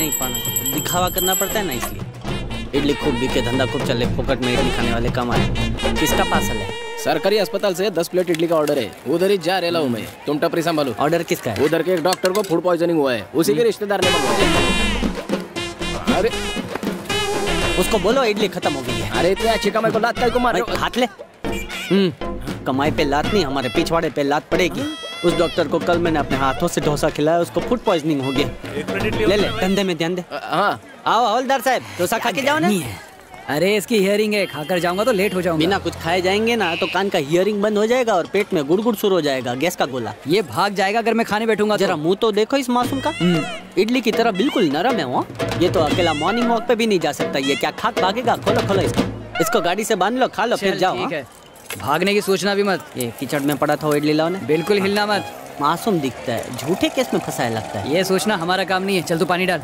नहीं पाना, दिखावा करना पड़ता है ना, इसलिए। इडली खूब बिके, धंधा खूब चले, फोकट में इडली खाने वाले कम आए। किसका पार्सल है? सरकारी अस्पताल से 10 प्लेट इडली का ऑर्डर है, उधर ही जा रहा हूँ मैं। तुम टपरी संभालो। ऑर्डर किसका है? उधर के एक डॉक्टर को फूड पॉइजनिंग हुआ है, उसी के रिश्तेदार ने मंगवाया। अरे उसको बोलो इडली खत्म हो गई है। अरे इतने अच्छी कमाई को लात को मार रहे हो। हाथ ले। कमाई पे लात नहीं, हमारे पिछवाड़े पे लात पड़ेगी। उस डॉक्टर को कल मैंने अपने हाथों से डोसा खिलाया, उसको फूड पॉइजनिंग हो गया। ले ले, धंधे में ध्यान दे। हाँ आओ हवलदार साहब, डोसा खा के जाओ ना। अरे इसकी हियरिंग है, खाकर जाऊंगा तो लेट हो जाऊंगा। बिना कुछ खाए जाएंगे ना तो कान का हियरिंग बंद हो जाएगा और पेट में गुड़गुड़ शुरू हो जाएगा, गैस का गोला। ये भाग जाएगा अगर मैं खाने बैठूंगा। जरा मुंह तो देखो इस मासूम का, इडली की तरह बिल्कुल नरम है वो। ये तो अकेला मॉर्निंग वॉक पे भी नहीं जा सकता, ये क्या खाक भागेगा। खोलो खोलो इसको गाड़ी से बांध लो, खा लो फिर जाओ। ठीक है, भागने की सोचना भी मत। ये कीचड़ में पड़ा था वो इडली लाओ ने। बिल्कुल हिलना मत। मासूम दिखता है, झूठे केस में फंसाया लगता है। ये सोचना हमारा काम नहीं है। चल तू पानी डाल।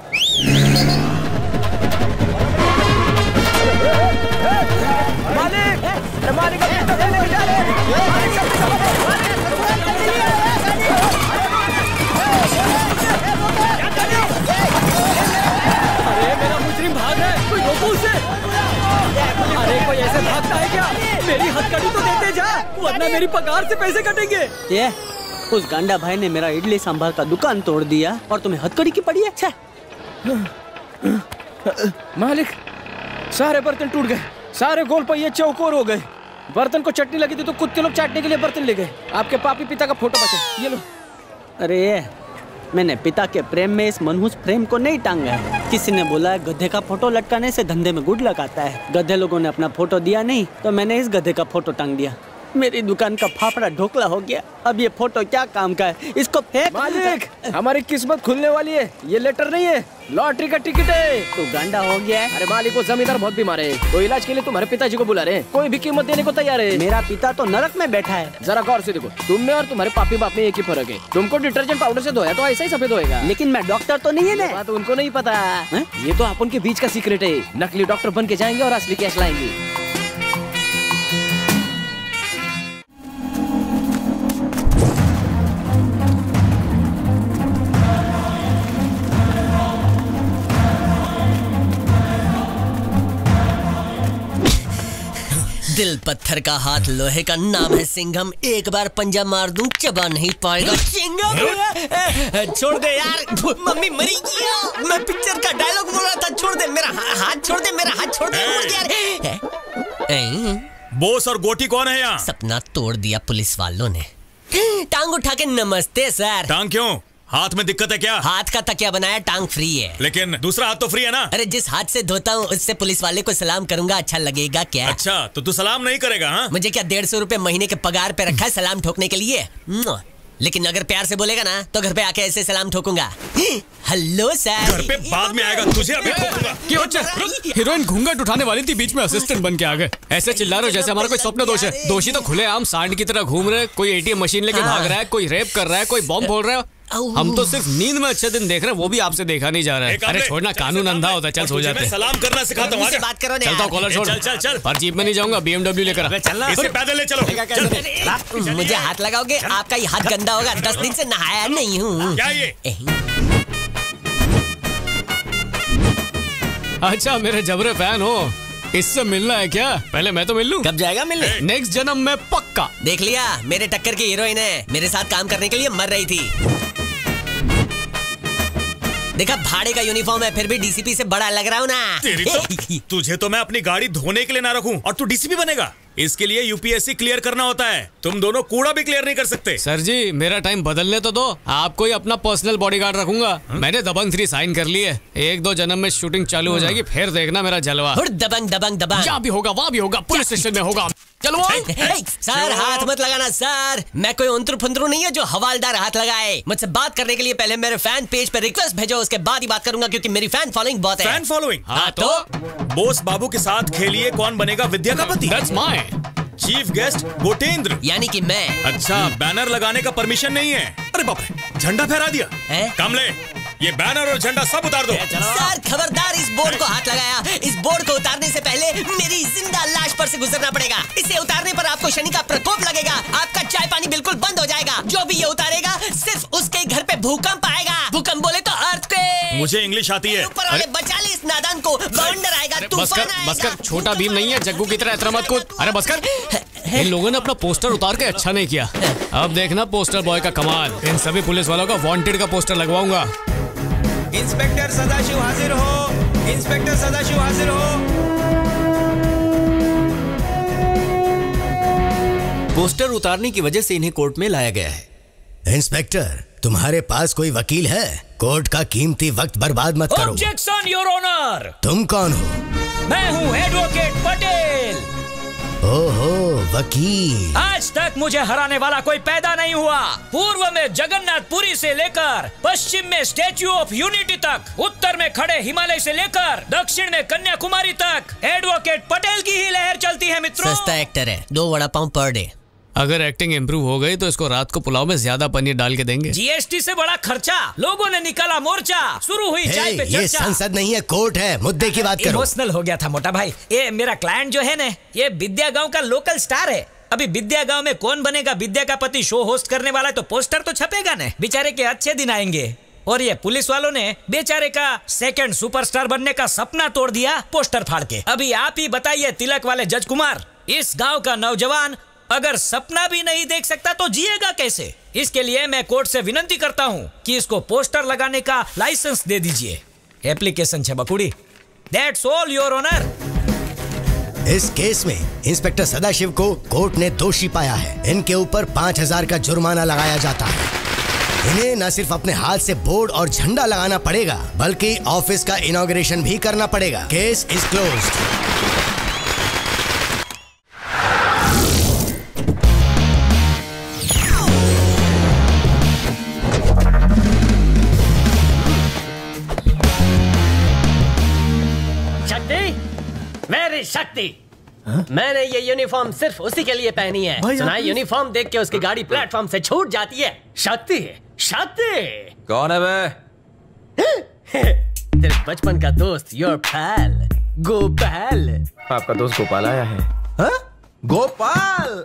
अरे कोई ऐसे भागता है क्या? मेरी हथकड़ी तो देते जा, वरना मेरी पगार से पैसे कटेंगे। ये उस गांडा भाई ने मेरा इडली सांभर का दुकान तोड़ दिया और तुम्हें हथकड़ी की पड़ी है। मालिक सारे बर्तन टूट गए, सारे गोल पहिए चौकोर हो गए। बर्तन को चटनी लगी थी तो कुत्ते लोग चाटने के लिए बर्तन ले गए। आपके पापी पिता का फोटो बचा, ये लो। अरे मैंने पिता के प्रेम में इस मनहूस फ्रेम को नहीं टांगा है। किसी ने बोला है गधे का फोटो लटकाने से धंधे में गुड लगाता है। गधे लोगों ने अपना फोटो दिया नहीं तो मैंने इस गधे का फोटो टांग दिया। मेरी दुकान का फाफड़ा ढोकला हो गया। अब ये फोटो क्या काम का है, इसको फेंक। मालिक हमारी किस्मत खुलने वाली है, ये लेटर नहीं है, लॉटरी का टिकट है। तो गांडा हो गया है। अरे मालिक वो जमींदार बहुत बीमार है, तो इलाज के लिए तुम्हारे पिताजी को बुला रहे हैं। कोई भी कीमत देने को तैयार है। मेरा पिता तो नरक में बैठा है। जरा गौर से देखो, तुम में और तुम्हारे पापी बाप में एक ही फर्क है। तुमको डिटर्जेंट पाउडर से धोया तो ऐसा ही सफेद होएगा। लेकिन मैं डॉक्टर तो नहीं है ना। बात उनको नहीं पता है? ये तो अपन के बीच का सीक्रेट है। नकली डॉक्टर बन के जाएंगे और असली कैश लाएंगे। दिल पत्थर का हाथ लोहे का, नाम है सिंघम। एक बार पंजा मार दूं चबा नहीं पाएगा। सिंघम छोड़ दे यार, मम्मी मरी गया। मैं पिक्चर का डायलॉग बोल रहा था। छोड़ दे मेरा हाथ, छोड़ दे मेरा हाथ, छोड़ दे यार। बोस और गोटी कौन है यहाँ? सपना तोड़ दिया पुलिस वालों ने। टांग उठा के नमस्ते सर। टांग क्यों? हाथ में दिक्कत है क्या? हाथ का तकिया बनाया, टांग फ्री है। लेकिन दूसरा हाथ तो फ्री है ना? अरे जिस हाथ से धोता हूँ उससे पुलिस वाले को सलाम करूंगा, अच्छा लगेगा क्या? अच्छा तो तू सलाम नहीं करेगा? हाँ मुझे क्या 150 रुपए महीने के पगार पे रखा है सलाम ठोकने के लिए? लेकिन अगर प्यार से बोलेगा ना तो घर पे आके ऐसे सलाम ठोकूंगा। Hello sir. घर पे बाद में आएगा, तुझे अभी ठोकूंगा। क्यों हीरोइन घूंघट उठाने वाली थी, बीच में असिस्टेंट बन के आ गए। ऐसे चिल्ला रहे हो जैसे हमारा कोई स्वप्न दोष है। दोषी तो खुले आम सांड की तरह घूम रहे हैं। कोई एटीएम मशीन लेके भाग रहा है, कोई रेप कर रहा है, कोई बॉम्ब फोड़ रहा है। हम तो सिर्फ नींद में अच्छे दिन देख रहे हैं, वो भी आपसे देखा नहीं जा रहा है। अरे छोड़ना, कानून अंधा होता है। चल सो जाते हैं। सलाम करना सिखाता हूँ। बात करो। चलता हूँ, कॉलर छोड़। चल चल चल। पर जीप में नहीं जाऊंगा, BMW लेकर। इसे पैदल ले चलो। मुझे हाथ लगाओगे? आपका ये हाथ गंदा होगा। 10 दिन से नहाया नहीं हूँ। क्या ये? अच्छा मेरे जबरे फैन हो, इससे मिलना है क्या? पहले मैं तो मिल लूं। कब जाएगा मिलने? नेक्स्ट जन्म में पक्का। देख लिया, मेरे टक्कर की हीरोइन है, मेरे साथ काम करने के लिए मर रही थी। देखा भाड़े का यूनिफॉर्म है फिर भी डीसीपी से बड़ा लग रहा हूँ ना। तेरी तो, तुझे तो मैं अपनी गाड़ी धोने के लिए ना रखूं और तू डीसीपी बनेगा। इसके लिए यूपीएससी क्लियर करना होता है। तुम दोनों कूड़ा भी क्लियर नहीं कर सकते। सर जी मेरा टाइम बदलने तो दो, आपको ही अपना पर्सनल बॉडीगार्ड रखूंगा। मैंने दबंग 3 साइन कर ली है। 1-2 जन्म में शूटिंग चालू हो जाएगी, फिर देखना मेरा जलवा। दबंग दबंग दबंग, यहाँ भी होगा वहाँ भी होगा, पुलिस स्टेशन में होगा। चलो सर हाथ मत लगाना सर, मैं कोई उंतरू फुंतरू नहीं है जो हवालदार हाथ लगाए। मुझसे बात करने के लिए पहले मेरे फैन पेज पे रिक्वेस्ट भेजो, उसके बाद ही बात करूंगा क्योंकि मेरी फैन फॉलोइंग बहुत है। Fan following? हाँ तो बोस बाबू के साथ खेलिए कौन बनेगा विद्या का पति। That's my चीफ गेस्ट गोटेंद्र, यानी कि मैं। अच्छा बैनर लगाने का परमिशन नहीं है? अरे बाप रे, झंडा फहरा दिया। कमले ये बैनर और झंडा सब उतार दो। सर खबरदार, इस बोर्ड को हाथ लगाया। इस बोर्ड को उतारने से पहले मेरी जिंदा लाश पर से गुजरना पड़ेगा। इसे उतारने पर आपको शनि का प्रकोप लगेगा, आपका चाय पानी बिल्कुल बंद हो जाएगा। जो भी ये उतारेगा सिर्फ उसके घर पे भूकंप आएगा। भूकंप बोले तो अर्थक्वेक। मुझे इंग्लिश आती है। ऊपर वाले बचा ले इस नादान को, बवंडर आएगा, बस तूफान कर, आएगा। बस कर, छोटा भीम नहीं है, जग्गू की तरह इतना मत कूद। अरे बस कर। इन लोगों ने अपना पोस्टर उतार के अच्छा नहीं किया। अब देखना पोस्टर बॉय का कमाल। इन सभी पुलिस वालों का वांटेड का पोस्टर लगवाऊंगा। इंस्पेक्टर सदाशिव हाजिर हो, इंस्पेक्टर सदाशिव हाजिर हो। पोस्टर उतारने की वजह से इन्हें कोर्ट में लाया गया है। इंस्पेक्टर, तुम्हारे पास कोई वकील है? कोर्ट का कीमती वक्त बर्बाद मत करो। Objection your honour. तुम कौन हो? मैं हूँ एडवोकेट पटेल। ओहो, वकील। आज तक मुझे हराने वाला कोई पैदा नहीं हुआ। पूर्व में जगन्नाथपुरी से लेकर पश्चिम में स्टैच्यू ऑफ यूनिटी तक, उत्तर में खड़े हिमालय से लेकर दक्षिण में कन्याकुमारी तक एडवोकेट पटेल की ही लहर चलती है मित्रों। सस्ता एक्टर है, 2 वड़ा पाव पर डे। अगर एक्टिंग इम्प्रूव हो गई तो इसको रात को पुलाव में ज्यादा पनीर डाल के देंगे। जीएसटी से बड़ा खर्चा, लोगों ने निकाला मोर्चा, शुरू हुई चाय पे ये चर्चा। संसद नहीं है, कोर्ट है। मुद्दे की बात करो। इमोशनल हो गया था मोटा भाई। ये मेरा क्लाइंट जो है ना, ये विद्या गांव का लोकल स्टार है। अभी विद्या गांव में कौन बनेगा विद्या का पति शो होस्ट करने वाला है, तो पोस्टर तो छपेगा ना। बेचारे के अच्छे दिन आएंगे। और ये पुलिस वालों ने बेचारे का सेकंड सुपरस्टार बनने का सपना तोड़ दिया पोस्टर फाड़ के। अभी आप ही बताइए तिलक वाले जज कुमार, इस गांव का नौजवान अगर सपना भी नहीं देख सकता तो जिएगा कैसे? इसके लिए मैं कोर्ट से विनती करता हूँ कि इसको पोस्टर लगाने का लाइसेंस दे दीजिए। एप्लीकेशन है बकुड़ी। That's all your honour. इस केस में इंस्पेक्टर सदाशिव को कोर्ट ने दोषी पाया है। इनके ऊपर 5000 का जुर्माना लगाया जाता है। इन्हें न सिर्फ अपने हाथ से बोर्ड और झंडा लगाना पड़ेगा, बल्कि ऑफिस का इनॉग्रेशन भी करना पड़ेगा। Case is closed. मेरी शक्ति, मैंने ये यूनिफॉर्म सिर्फ उसी के लिए पहनी है। सुना, यूनिफॉर्म देख के उसकी गाड़ी प्लेटफॉर्म से छूट जाती है। शक्ति, शक्ति। कौन है बे? तेरे बचपन का दोस्त, योर पैल गोपाल। आपका दोस्त गोपाल आया है? हा? गोपाल।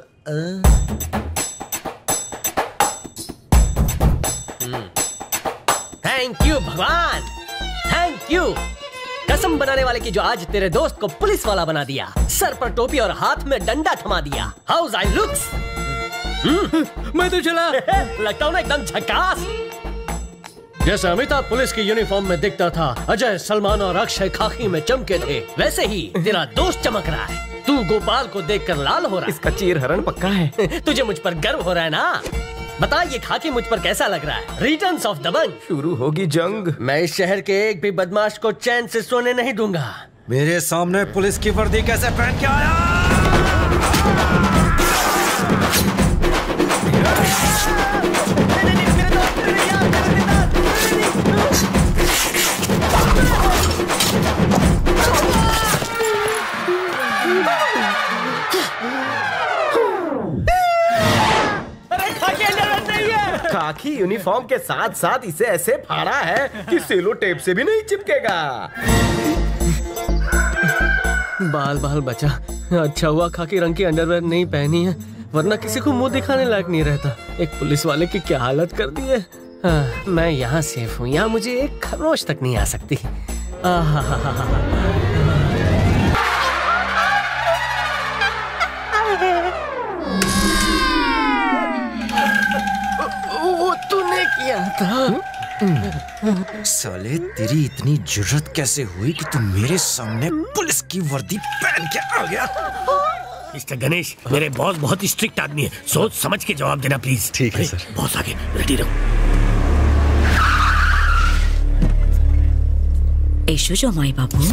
थैंक यू भगवान, थैंक यू। कसम बनाने वाले की जो आज तेरे दोस्त को पुलिस वाला बना दिया, सर पर टोपी और हाथ में डंडा थमा दिया। How's I looks? मैं तो चला लगता हूँ ना एकदम झकास। जैसे अमिताभ पुलिस की यूनिफॉर्म में दिखता था, अजय, सलमान और अक्षय खाकी में चमके थे, वैसे ही तेरा दोस्त चमक रहा है। तू गोपाल को देखकर लाल हो रहा है। इसका चीर हरण पक्का है। तुझे मुझ पर गर्व हो रहा है ना? बता, ये खाकी मुझ पर कैसा लग रहा है? Returns of Dabangg. शुरू होगी जंग। मैं इस शहर के एक भी बदमाश को चैन से सोने नहीं दूंगा। मेरे सामने पुलिस की वर्दी कैसे पहन के आया? खाकी यूनिफॉर्म के साथ साथ इसे ऐसे फाड़ा है कि सेलो टेप से भी नहीं चिपकेगा। बाल बाल बचा। अच्छा हुआ खाकी रंग की अंडरवेयर नहीं पहनी है, वरना किसी को मुंह दिखाने लायक नहीं रहता। एक पुलिस वाले की क्या हालत कर दी है। हाँ, मैं यहाँ सेफ हूँ, यहाँ मुझे एक खरोच तक नहीं आ सकती। वो तूने किया था। साले, तेरी इतनी जुर्रत कैसे हुई कि तू मेरे सामने पुलिस की वर्दी पहन के आ गया? मिस्टर गणेश, मेरे बॉस बहुत स्ट्रिक्ट आदमी है, सोच समझ के जवाब देना प्लीज। ठीक है सर। बॉस आगे, रेडी रहो। ऐशो जो माई बाबू,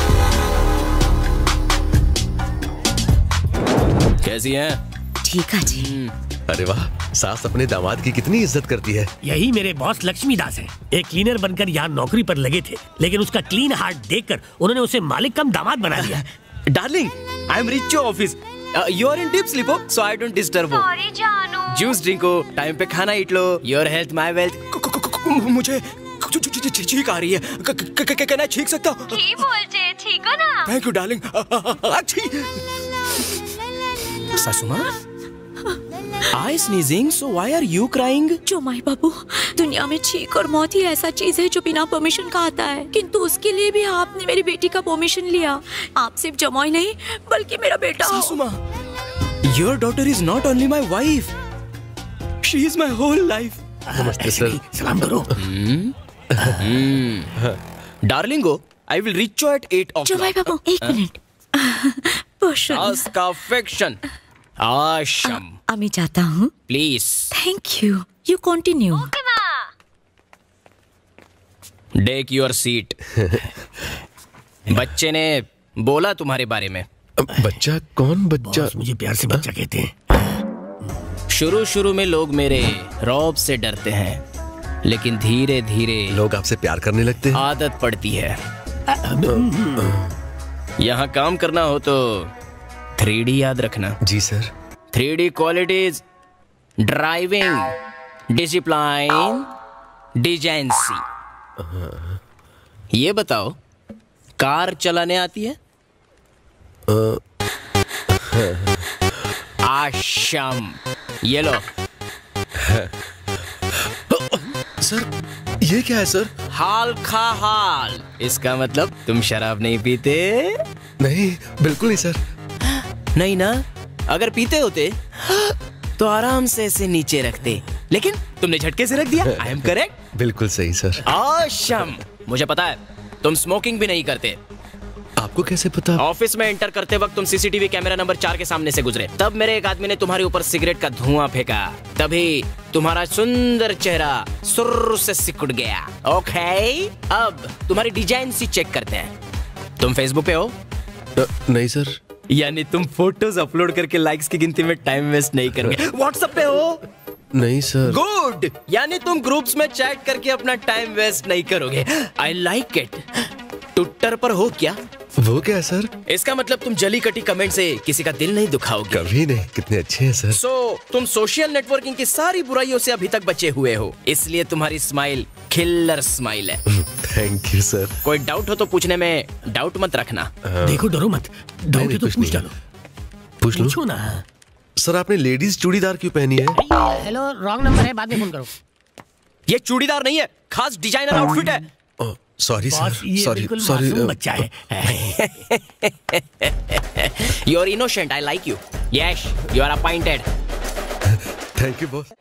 कैसी हैं? ठीक है जी। अरे वाह, सास अपने दामाद की कितनी इज्जत करती है। यही मेरे बॉस लक्ष्मी दास है। एक क्लीनर बनकर यहाँ नौकरी पर लगे थे, लेकिन उसका क्लीन हार्ट देखकर उन्होंने उसे मालिक कम दामाद बना दिया। Darling, I am reach your office. You are in deep sleep, so I don't disturb you. Sorry जानू। जूस ड्रिंको, टाइम पे खाना ईट लो। Your health my wealth. मुझे छींक आ रही है। क्या छींक सकता हूँ? की बोलते, ठीक हो ना? Thank you darling. अच्छी सासू माँ, I sneezing, so why are you crying? जो माई बाबू, दुनिया में छींक और मौत ही ऐसा चीज है जो बिना परमिशन का आता है, किंतु उसके लिए भी आपने मेरी बेटी का परमिशन लिया। आप सिर्फ जमाई नहीं बल्कि मेरा बेटा हो। सासू माँ, your daughter is not only my wife, she is my whole life. नमस्ते सर। सलाम करो। Darlingo, I will reach you at 8 जो माई o'clock. बाबू, एक मिनट। Ask affection. Asham. আমি जाता हूँ। Please. Thank you. You continue. Take your seat. बच्चे ने बोला तुम्हारे बारे में। बच्चा कौन बच्चा? बॉस, मुझे प्यार से बच्चा कहते हैं। शुरू में लोग मेरे रौब से डरते हैं, लेकिन धीरे धीरे लोग आपसे प्यार करने लगते हैं। आदत पड़ती है। यहाँ काम करना हो तो 3D याद रखना। जी sir. 3D qualities: driving, discipline, decency. ये बताओ, कार चलाने आती है? आशम। ये लो। सर, ये क्या है सर? हाल खा हाल। इसका मतलब तुम शराब नहीं पीते? नहीं, बिल्कुल नहीं सर। नहीं ना? अगर पीते होते तो आराम से इसे नीचे रखते, लेकिन तुमने झटके से रख दिया। I am correct? बिल्कुल सही सर। आशम। मुझे पता है तुम स्मोकिंग भी नहीं करते। आपको कैसे पता? ऑफिस में एंटर करते वक्त तुम सीसीटीवी कैमरा नंबर 4 के सामने से गुजरे, तब मेरे एक आदमी ने तुम्हारे ऊपर सिगरेट का धुआं फेंका, तभी तुम्हारा सुंदर चेहरा सुर्र से सिकुड़ गया। ओके, अब तुम्हारी डिजाइन सी चेक करते हैं। तुम फेसबुक पे हो? नहीं सर। यानी तुम फोटोज अपलोड करके लाइक्स की गिनती में टाइम वेस्ट नहीं करोगे। व्हाट्सएप पे हो? नहीं सर। गुड, यानी तुम ग्रुप्स में चैट करके अपना टाइम वेस्ट नहीं करोगे। I like it. ट्विटर पर हो क्या? वो क्या है सर? इसका मतलब तुम जली कटी कमेंट से किसी का दिल नहीं दुखाओगे। कभी नहीं। कितने अच्छे हैं सर। तुम सोशल नेटवर्किंग की सारी बुराइयों से अभी तक बचे हुए हो, इसलिए तुम्हारी स्माइल किलर स्माइल है। Thank you sir. कोई डाउट हो तो पूछने में डाउट मत रखना। देखो, डरो मत, डाउट है तो पूछ डालो। पूछो ना। सर, आपने लेडीज चूड़ीदार क्यों पहनी है? हेलो, रॉन्ग नंबर है, बाद में फोन करो। ये चूड़ीदार नहीं है, खास डिजाइनर आउटफिट है। Sorry sir. सॉरी बच्चा है। You are innocent. I like you. Yes, you are appointed. Thank you boss.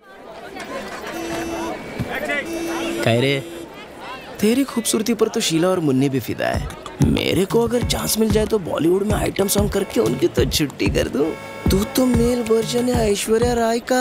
कह रे, तेरी खूबसूरती पर तो शीला और मुन्नी भी फिदा है। मेरे को अगर चांस मिल जाए तो बॉलीवुड में आइटम सॉन्ग करके उनकी तो छुट्टी कर दूं। तू तो मेल वर्जन है ऐश्वर्या राय का।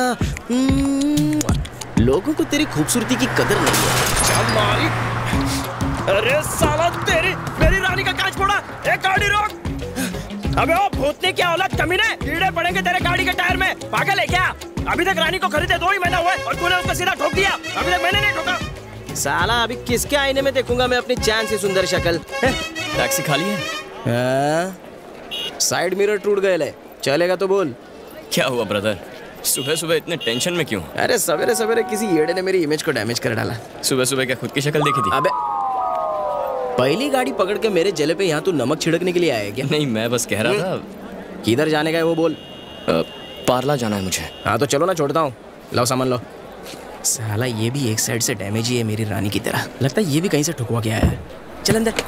लोगों को तेरी खूबसूरती की कदर नहीं है। अरे साला, मेरी रानी का कांच फोड़ा। एक गाड़ी रोक। अबे ओ भूतनी क्या औलाद कमीने, कीड़े पड़ेंगे तेरे गाड़ी के टायर में। पागल है क्या? अभी तक रानी को खरीदे 2 ही महीना हुआ है और तूने उसका सीधा ठोक दिया। अभी तक मैंने नहीं ठोका। साला, अभी किसके आईने में देखूंगा मैं अपनी चैन सी सुंदर शक्ल? टैक्सी खाली है? साइड मिरर टूट गए ले। चलेगा तो बोल। क्या हुआ ब्रदर? सुबह सुबह इतने टेंशन में क्यों? अरे सवेरे सवेरे किसी येड़े ने मेरी इमेज को डैमेज कर डाला। सुबह सुबह क्या खुद की शक्ल देखी थी? अबे, पहली गाड़ी पकड़ के मेरे जले पे यहाँ तू नमक छिड़कने के लिए आया क्या? नहीं, मैं बस कह रहा था। किधर जाने का है वो बोल। पार्ला जाना है मुझे। हाँ तो चलो ना, छोड़ता हूँ। लो सामान लो। साला, ये भी एक साइड से डैमेज ही है मेरी रानी की तरह। लगता है ये भी कहीं से ठुकवा के आया है। चल अंदर।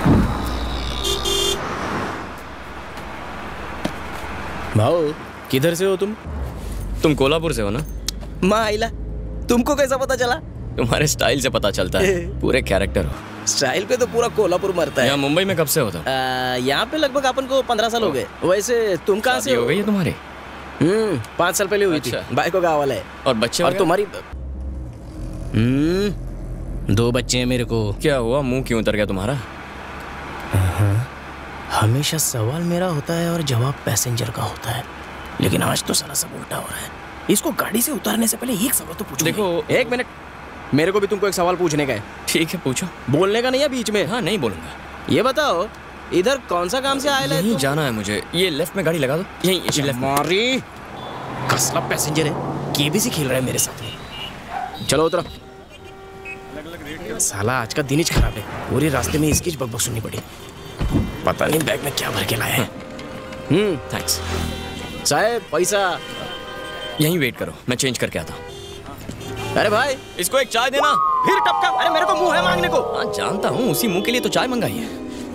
भाऊ, किधर से हो तुम? तुम कोल्हापुर से हो ना? माँ आइला, तुमको कैसा पता चला? तुम्हारे स्टाइल से पता चलता है। पूरे कैरेक्टर हो। स्टाइल पे तो पूरा कोल्हापुर मरता है। यहाँ मुंबई में कब से होता? यहाँ पे लगभग अपन को 15 साल हो गए। वैसे तुम कहाँ से हो गई है तुम्हारी? 5 साल पहले हुई थी। भाई को गाँव वाला है। और बच्चे? और तुम्हारी? 2 बच्चे हैं मेरे को। क्या हुआ, मुंह क्यों उतर गया तुम्हारा? हमेशा सवाल मेरा होता है और जवाब पैसेंजर का होता है, लेकिन आज तो सारा सब उल्टा हो रहा है। इसको गाड़ी से उतारने से पहले एक सवाल तो पूछो। देखो, 1 मिनट, मेरे को भी तुमको एक सवाल पूछने का है। ठीक है, पूछो। बोलने का नहीं है बीच में। हाँ, नहीं बोलूंगा। ये बताओ, इधर कौन सा काम से आया है? यहीं जाना है मुझे। ये लेफ्ट में गाड़ी लगा दो। यहीं लेफ्ट। मारी कसला पैसेंजर है, केबीसी खेल रहा है मेरे साथ। चलो उतरो। साला, आज का दिन ही खराब है। पूरे रास्ते में इसकी बकबक सुननी पड़ी। पता नहीं बैग में क्या भर के लाया है। थैंक्स साहब, पैसा। यहीं वेट करो, मैं चेंज करके आता हूँ। अरे भाई, इसको एक चाय देना। फिर टपका। अरे मेरे को मुंह है मांगने को। हाँ जानता हूँ, उसी मुंह के लिए तो चाय मंगाई है।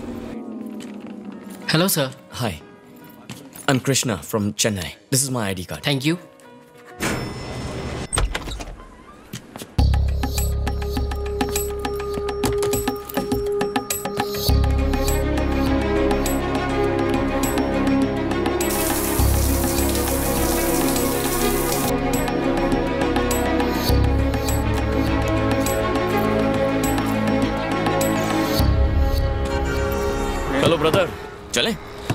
Hello sir. Hi, I am Krishna from Chennai. This is my ID card. Thank you. Hello brother, चलें?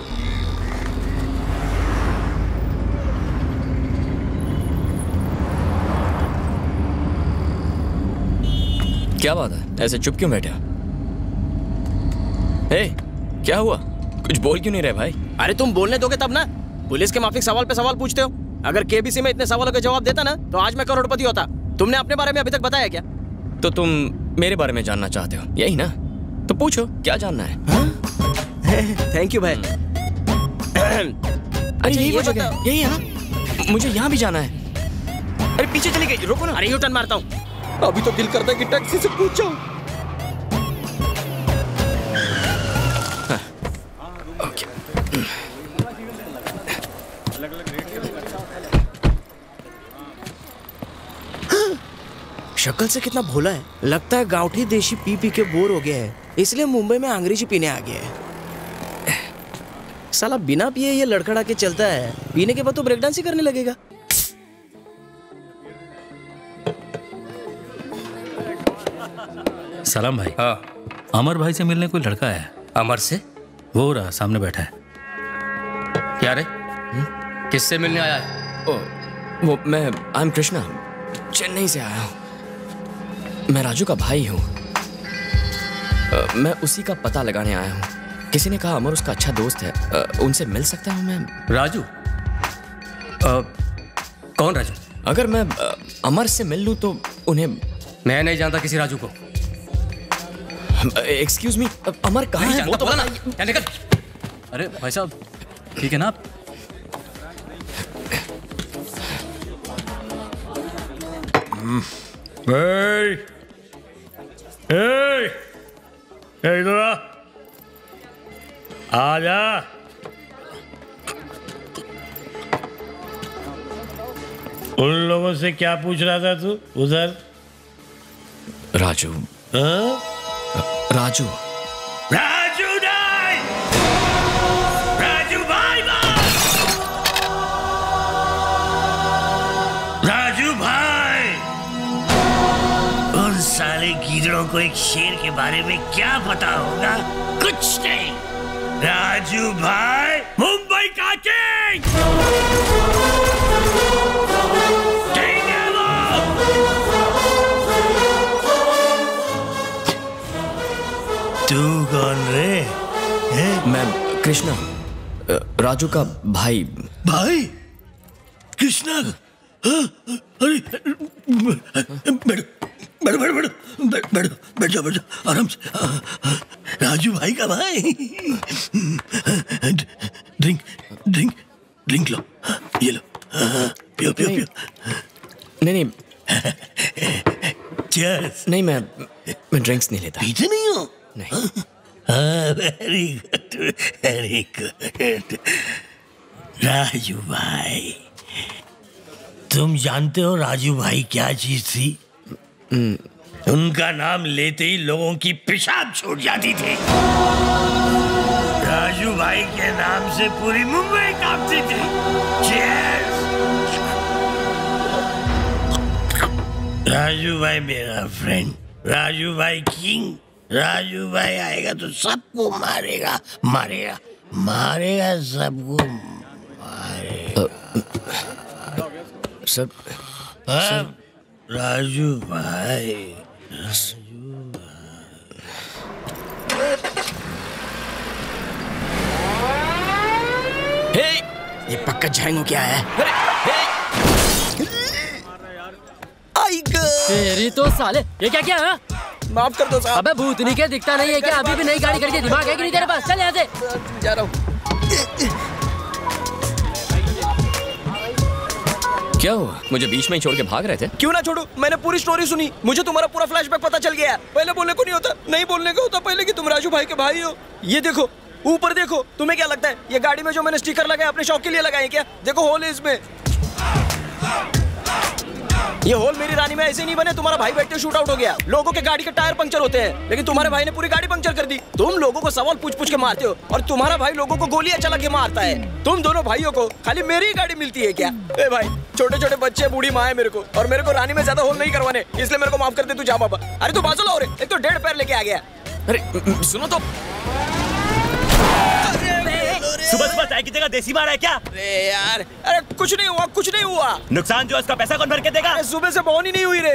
क्या बात है, ऐसे चुप क्यों बैठे हो? हे, क्या हुआ? कुछ बोल क्यों नहीं रहे भाई? अरे तुम बोलने दोगे तब ना। पुलिस के माफिक सवाल पे सवाल पूछते हो। अगर केबीसी में इतने सवालों के जवाब देता ना तो आज मैं करोड़पति होता। तुमने अपने बारे में अभी तक बताया क्या? तो तुम मेरे बारे में जानना चाहते हो, यही ना? तो पूछो, क्या जानना है? थैंक यू भाई। अरे यही वो जगह है, यही है ना? मुझे यहाँ भी जाना है। अरे पीछे चली गई, रोको ना। अरे यू टर्न मारता हूँ। अभी तो दिल करता है कि टैक्सी से पूछ जाऊं। ओके। शक्ल से कितना भोला है। लगता है गाँवठी देशी पी पी के बोर हो गया है, इसलिए मुंबई में अंग्रेजी पीने आ गया है। साला बिना पिए ये लड़खड़ा के चलता है, पीने के बाद तो ब्रेक डांस ही करने लगेगा। सलाम भाई। हाँ। अमर भाई से मिलने कोई लड़का है। अमर से? वो रहा सामने बैठा है। क्या रे? किससे मिलने आया है? वो मैं आई एम कृष्णा, चेन्नई से आया हूँ। मैं राजू का भाई हूँ। मैं उसी का पता लगाने आया हूँ। किसी ने कहा अमर उसका अच्छा दोस्त है, उनसे मिल सकता हूँ मैं? राजू? कौन राजू? अगर मैं अमर से मिल लूँ तो उन्हें... मैं नहीं जानता किसी राजू को। एक्सक्यूज मी, अमर कहाँ है? वो तो बोला ना। निकल। अरे भाई साहब, ठीक है ना आप? इधर आ जा। उन लोगों से क्या पूछ रहा था तू उधर? राजू। राजू। राजू नहीं, राजू भाई राजू भाई। उन साले गीदड़ों को एक शेर के बारे में क्या पता होगा? कुछ नहीं। राजू भाई मुंबई का किंग। तू कौन रे? मैं कृष्णा, राजू का भाई। भाई कृष्णा? अरे बैठो बैठो बैठो बैठो बैठ जाओ आराम से। राजू भाई का भाई। ड्रिंक ड्रिंक ड्रिंक लो, ये लो, पियो पियो पियो। नहीं चीयर्स। नहीं, मैं ड्रिंक्स नहीं लेता। पीते नहीं हो? नहीं। Very good very good. Raju भाई, तुम जानते हो राजू भाई क्या चीज थी? उनका नाम लेते ही लोगों की पेशाब छूट जाती थी। राजू भाई के नाम से पूरी मुंबई कांपती थी। Cheers! राजू भाई मेरा फ्रेंड, राजू भाई किंग। राजू भाई आएगा तो सबको मारेगा मारेगा मारेगा, सबको मारेगा। सब राजू भाई। हे, ये पक्का जाएंगे क्या है? तेरी तो साले, ये क्या क्या है? माफ कर दो साहब। अबे भूतनी के दिखता नहीं है क्या? अभी भी नई गाड़ी करके दिमाग है कि नहीं तेरे पास? चल यहाँ से। जा रहा हूँ। क्या हुआ? मुझे बीच में ही छोड़ के भाग रहे थे? क्यों ना छोड़ू, मैंने पूरी स्टोरी सुनी, मुझे तुम्हारा पूरा फ्लैशबैक पता चल गया। पहले बोलने को नहीं होता, नहीं बोलने का होता पहले कि तुम राजू भाई के भाई हो। ये देखो ऊपर देखो, तुम्हें क्या लगता है ये गाड़ी में जो मैंने स्टिकर लगाया अपने शौक के लिए लगाए क्या? देखो होल है इसमें। ये होल मेरी रानी में ऐसे नहीं बने, तुम्हारा भाई बैठते शूट आउट हो गया। लोगों के गाड़ी के टायर पंक्चर होते हैं, लेकिन तुम्हारे भाई ने पूरी गाड़ी पंक्चर कर दी। तुम लोगों को सवाल पूछ पूछ के मारते हो और तुम्हारा भाई लोगों को गोलियां चला के मारता है। तुम दोनों भाइयों को खाली मेरी ही गाड़ी मिलती है क्या? ए भाई, छोटे छोटे बच्चे, बूढ़ी माँ है मेरे को, और मेरे को रानी में ज्यादा होल नहीं करवाने, इसलिए मेरे को माफ कर दे तू। जा बाबा। अरे तू बाजू लाओ रे, एक तो 1.5 पैर लेके आ गया। अरे सुनो तो, सुबह सुबह चाय की जगह देसी मार है क्या? अरे यार, अरे कुछ नहीं हुआ, कुछ नहीं हुआ। नुकसान जो है उसका पैसा कौन भर के देगा? सुबह से बॉन ही नहीं हुई रे।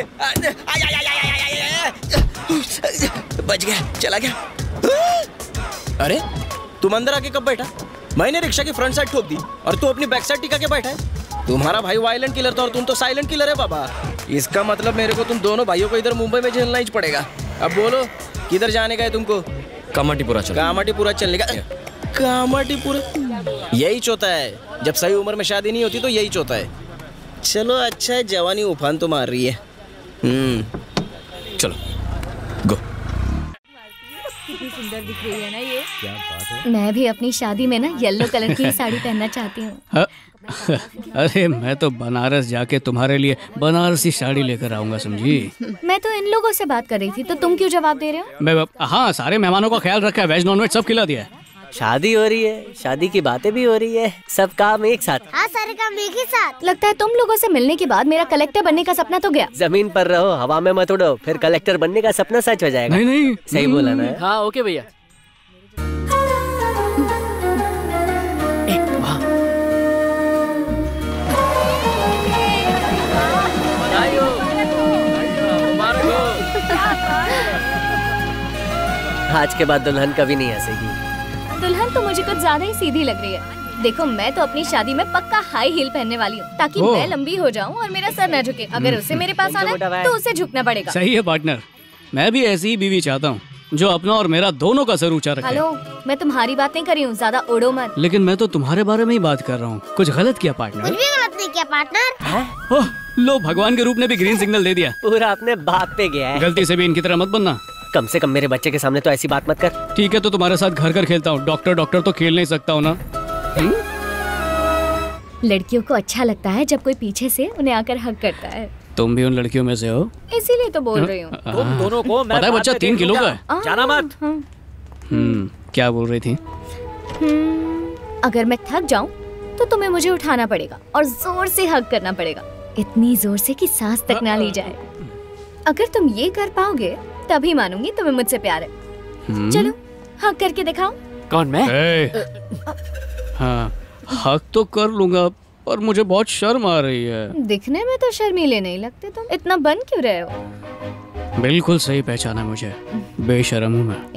बच गया, चला गया। अरे तुम अंदर आके कब बैठा? मैंने रिक्शा की फ्रंट साइड ठोक दी और तू अपनी बैक साइड टिका के बैठा है। तुम्हारा भाई वायलेंट किलर था और तुम तो साइलेंट किलर है बाबा। इसका मतलब मेरे को तुम दोनों भाइयों को इधर मुंबई में झेलना ही पड़ेगा। अब बोलो किधर जाने का है तुमको? कामाटीपुरा चलो। कामाटीपुरा चलने का? कामाटीपुरा यही चौथा है, जब सही उम्र में शादी नहीं होती तो यही चौथा है। चलो अच्छा है, जवानी उफान तो मार रही है। चलो गो। कितनी सुंदर दिख रही है ना ये। क्या बात है? मैं भी अपनी शादी में ना येलो कलर की साड़ी पहनना चाहती हूँ। अरे मैं तो बनारस जाके तुम्हारे लिए बनारसी साड़ी लेकर आऊंगा, समझी? मैं तो इन लोगों से बात कर रही थी, तो तुम क्यों जवाब दे रहे हो? मैं हाँ, सारे मेहमानों का ख्याल रखा है, वेज नॉन वेज सब खिला दिया है। शादी हो रही है, शादी की बातें भी हो रही है, सब काम एक साथ। हाँ, सारे काम एक ही साथ। लगता है तुम लोगों से मिलने के बाद मेरा कलेक्टर बनने का सपना तो गया। जमीन पर रहो, हवा में मत उड़ो, फिर कलेक्टर बनने का सपना सच हो जाएगा। नहीं नहीं, सही बोला ना? हाँ ओके भैया। आज के बाद दुल्हन कभी नहीं हंसेगी। दुल्हन तो मुझे कुछ ज्यादा ही सीधी लग रही है। देखो मैं तो अपनी शादी में पक्का हाई हील पहनने वाली हूँ, ताकि मैं लंबी हो जाऊँ और मेरा सर न झुके। अगर उसे मेरे पास आना है तो उसे झुकना पड़ेगा। सही है पार्टनर, मैं भी ऐसी ही बीवी चाहता हूँ जो अपना और मेरा दोनों का सर ऊंचा रखे। हेलो, मैं तुम्हारी बात नहीं कर रही हूँ, ज्यादा उड़ो मत। लेकिन मैं तो तुम्हारे बारे में ही बात कर रहा हूँ। कुछ गलत किया पार्टनर? कुछ भी गलत नहीं किया पार्टनर। ओह, लो भगवान के रूप ने भी ग्रीन सिग्नल दे दिया। पूरा अपने बाप पे गया है। गलती से भी इनकी तरह मत बनना। कम से कम मेरे बच्चे के सामने तो ऐसी बात मत कर। ठीक है, तो तुम्हारे साथ घर घर खेलता हूँ। डॉक्टर डॉक्टर तो खेल नहीं सकता हूँ ना। लड़कियों को अच्छा लगता है जब कोई पीछे से उन्हें आकर हक करता है। तुम भी उन लड़कियों में से हो? इसीलिए तो बोल रही हूँ। तुम दोनों को मैं पता है बच्चा 3 किलो का है। जाना मत। क्या बोल रही थी? अगर मैं थक जाऊं तो तुम्हें मुझे उठाना पड़ेगा और जोर से हक करना पड़ेगा, इतनी जोर से कि सांस तक ना ली जाए। अगर तुम ये कर पाओगे तभी मानूंगी तुम्हें मुझसे प्यार है। चलो हक करके दिखाओ। कौन, मैं? हाँ, हक तो कर लूंगा पर मुझे बहुत शर्म आ रही है। दिखने में तो शर्मीले नहीं लगते तुम, इतना बन क्यों रहे हो? बिल्कुल सही पहचाना मुझे, बेशर्म हूँ मैं।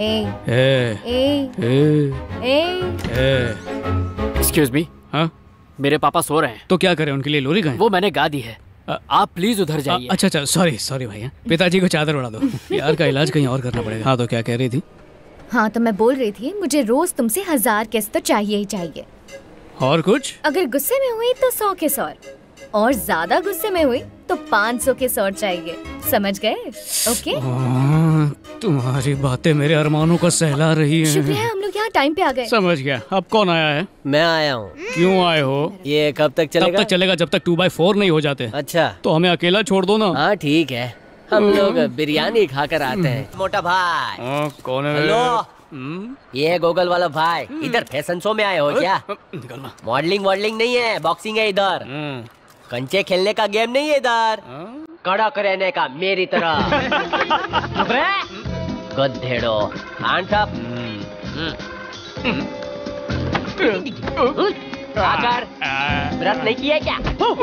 Excuse me. हाँ, मेरे पापा सो रहे हैं। तो क्या करें, उनके लिए लोरी गाएं? वो मैंने गा दी है, आप प्लीज उधर जाइए। अच्छा, सॉरी भैया, पिताजी को चादर उड़ा दो। यार का इलाज कहीं और करना पड़ेगा। हाँ, तो क्या कह रही थी? हाँ, तो मैं बोल रही थी मुझे रोज तुमसे 1000 किस्त तो चाहिए ही चाहिए। और कुछ? अगर गुस्से में हुई तो 100 के 100 और ज्यादा गुस्से में हुई तो 500 के 100 चाहिए। समझ गए? ओके? तुम्हारी बातें मेरे अरमानों को सहला रही हैं। शुक्रिया है हम लोग यहाँ टाइम पे आ गए। समझ गया। अब कौन आया है? मैं आया हूँ। क्यों आए हो? ये कब तक चलेगा? तब तक चलेगा जब तक 2x4 नहीं हो जाते। अच्छा, तो हमें अकेला छोड़ दो ना। हाँ ठीक है, हम लोग बिरयानी खाकर आते हैं। मोटा भाई। कौन है? हेलो, ये गोगल वाला भाई, इधर फैशन शो में आए हो क्या? मॉडलिंग नहीं है, बॉक्सिंग है इधर। कंचे खेलने का गेम नहीं है इधर, कड़क रहने का मेरी तरह। गधेड़ो, हैंड्स अप। आकर व्रत नहीं किया क्या?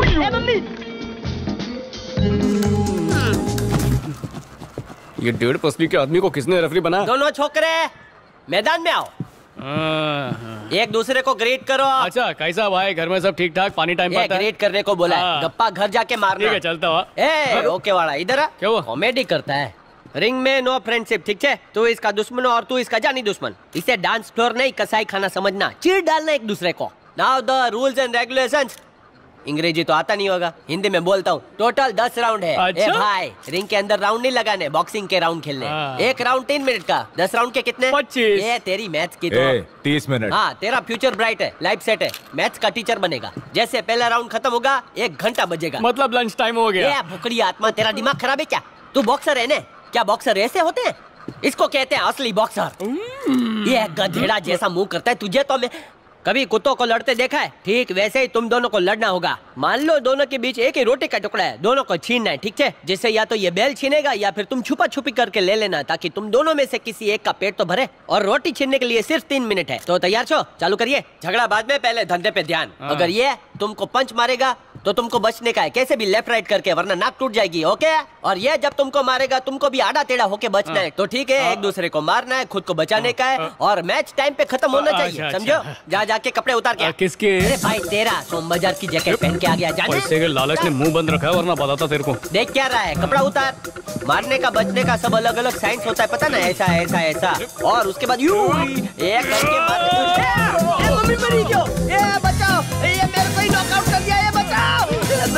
ये 1.5 पसली के आदमी को किसने रेफरी बनाया? दोनों छोकरे मैदान में आओ, एक दूसरे को ग्रीट करो। अच्छा, कैसा भाई, घर में सब ठीक ठाक? पानी टाइम पर? ग्रीट करने को बोला है, गप्पा घर जाके मारना। ठीक है, चलता हुआ। ओके वाला, इधर आ। क्या हुआ? कॉमेडी करता है। रिंग में नो फ्रेंडशिप, ठीक है? तू इसका दुश्मन और तू इसका जानी दुश्मन। इसे डांस फ्लोर नहीं कसाई खाना समझना, चीर डालना एक दूसरे को। Now the rules and regulations. अंग्रेजी तो आता नहीं होगा, हिंदी में बोलता हूँ। टोटल 10 राउंड है। अच्छा? ए भाई, रिंग के अंदर राउंड नहीं लगाने, बॉक्सिंग के राउंड खेलने। एक राउंड 3 मिनट का, 10 राउंड के कितने? 25। ये तेरी मैथ्स की तो 30 मिनट। हाँ, तेरा फ्यूचर ब्राइट है, लाइफ सेट है, मैथ्स का टीचर बनेगा। जैसे पहला राउंड खत्म होगा 1 घंटा बजेगा। मतलब लंच टाइम हो गया। भुकड़ी आत्मा, तेरा दिमाग खराब है क्या? तू बॉक्सर है ना? क्या बॉक्सर ऐसे होते हैं? इसको कहते हैं असली बॉक्सर। ये गधेड़ा जैसा मुंह करता है तुझे तो मैं कभी कुत्तों को लड़ते देखा है? ठीक वैसे ही तुम दोनों को लड़ना होगा। मान लो दोनों के बीच एक ही रोटी का टुकड़ा है, दोनों को छीनना है, ठीक है? जिससे या तो ये बैल छीनेगा या फिर तुम छुपा छुपी करके ले लेना, ताकि तुम दोनों में से किसी एक का पेट तो भरे। और रोटी छीनने के लिए सिर्फ 3 मिनट है। तो तैयार छो, चालू करिए। झगड़ा बाद में, पहले धंधे पे ध्यान। अगर ये तुमको पंच मारेगा तो तुमको बचने का है, कैसे भी लेफ्ट राइट करके, वरना नाक टूट जाएगी। ओके? और ये जब तुमको मारेगा तुमको भी आड़ा टेढ़ा होके बचना है। तो ठीक है, एक दूसरे को मारना है, खुद को बचाने का है, और मैच टाइम पे खत्म होना चाहिए, समझो? जा जाके कपड़े उतार के। किसके? अरे भाई तेरा, सोम बाजार की जैकेट पहन के आ गया, जाने? पैसे के लालच ने मुंह बंद रखा है, वरना बताता तेरे को। देख क्या रहा है, कपड़ा उतार। मारने का बचने का सब अलग अलग साइंस होता है, पता ना? ऐसा ऐसा ऐसा, और उसके बाद यूं एक करके मारने। मम्मी मरी क्यों? ये बचाओ, ये मेरे को ही नॉकआउट कर दिया, ये बचाओ।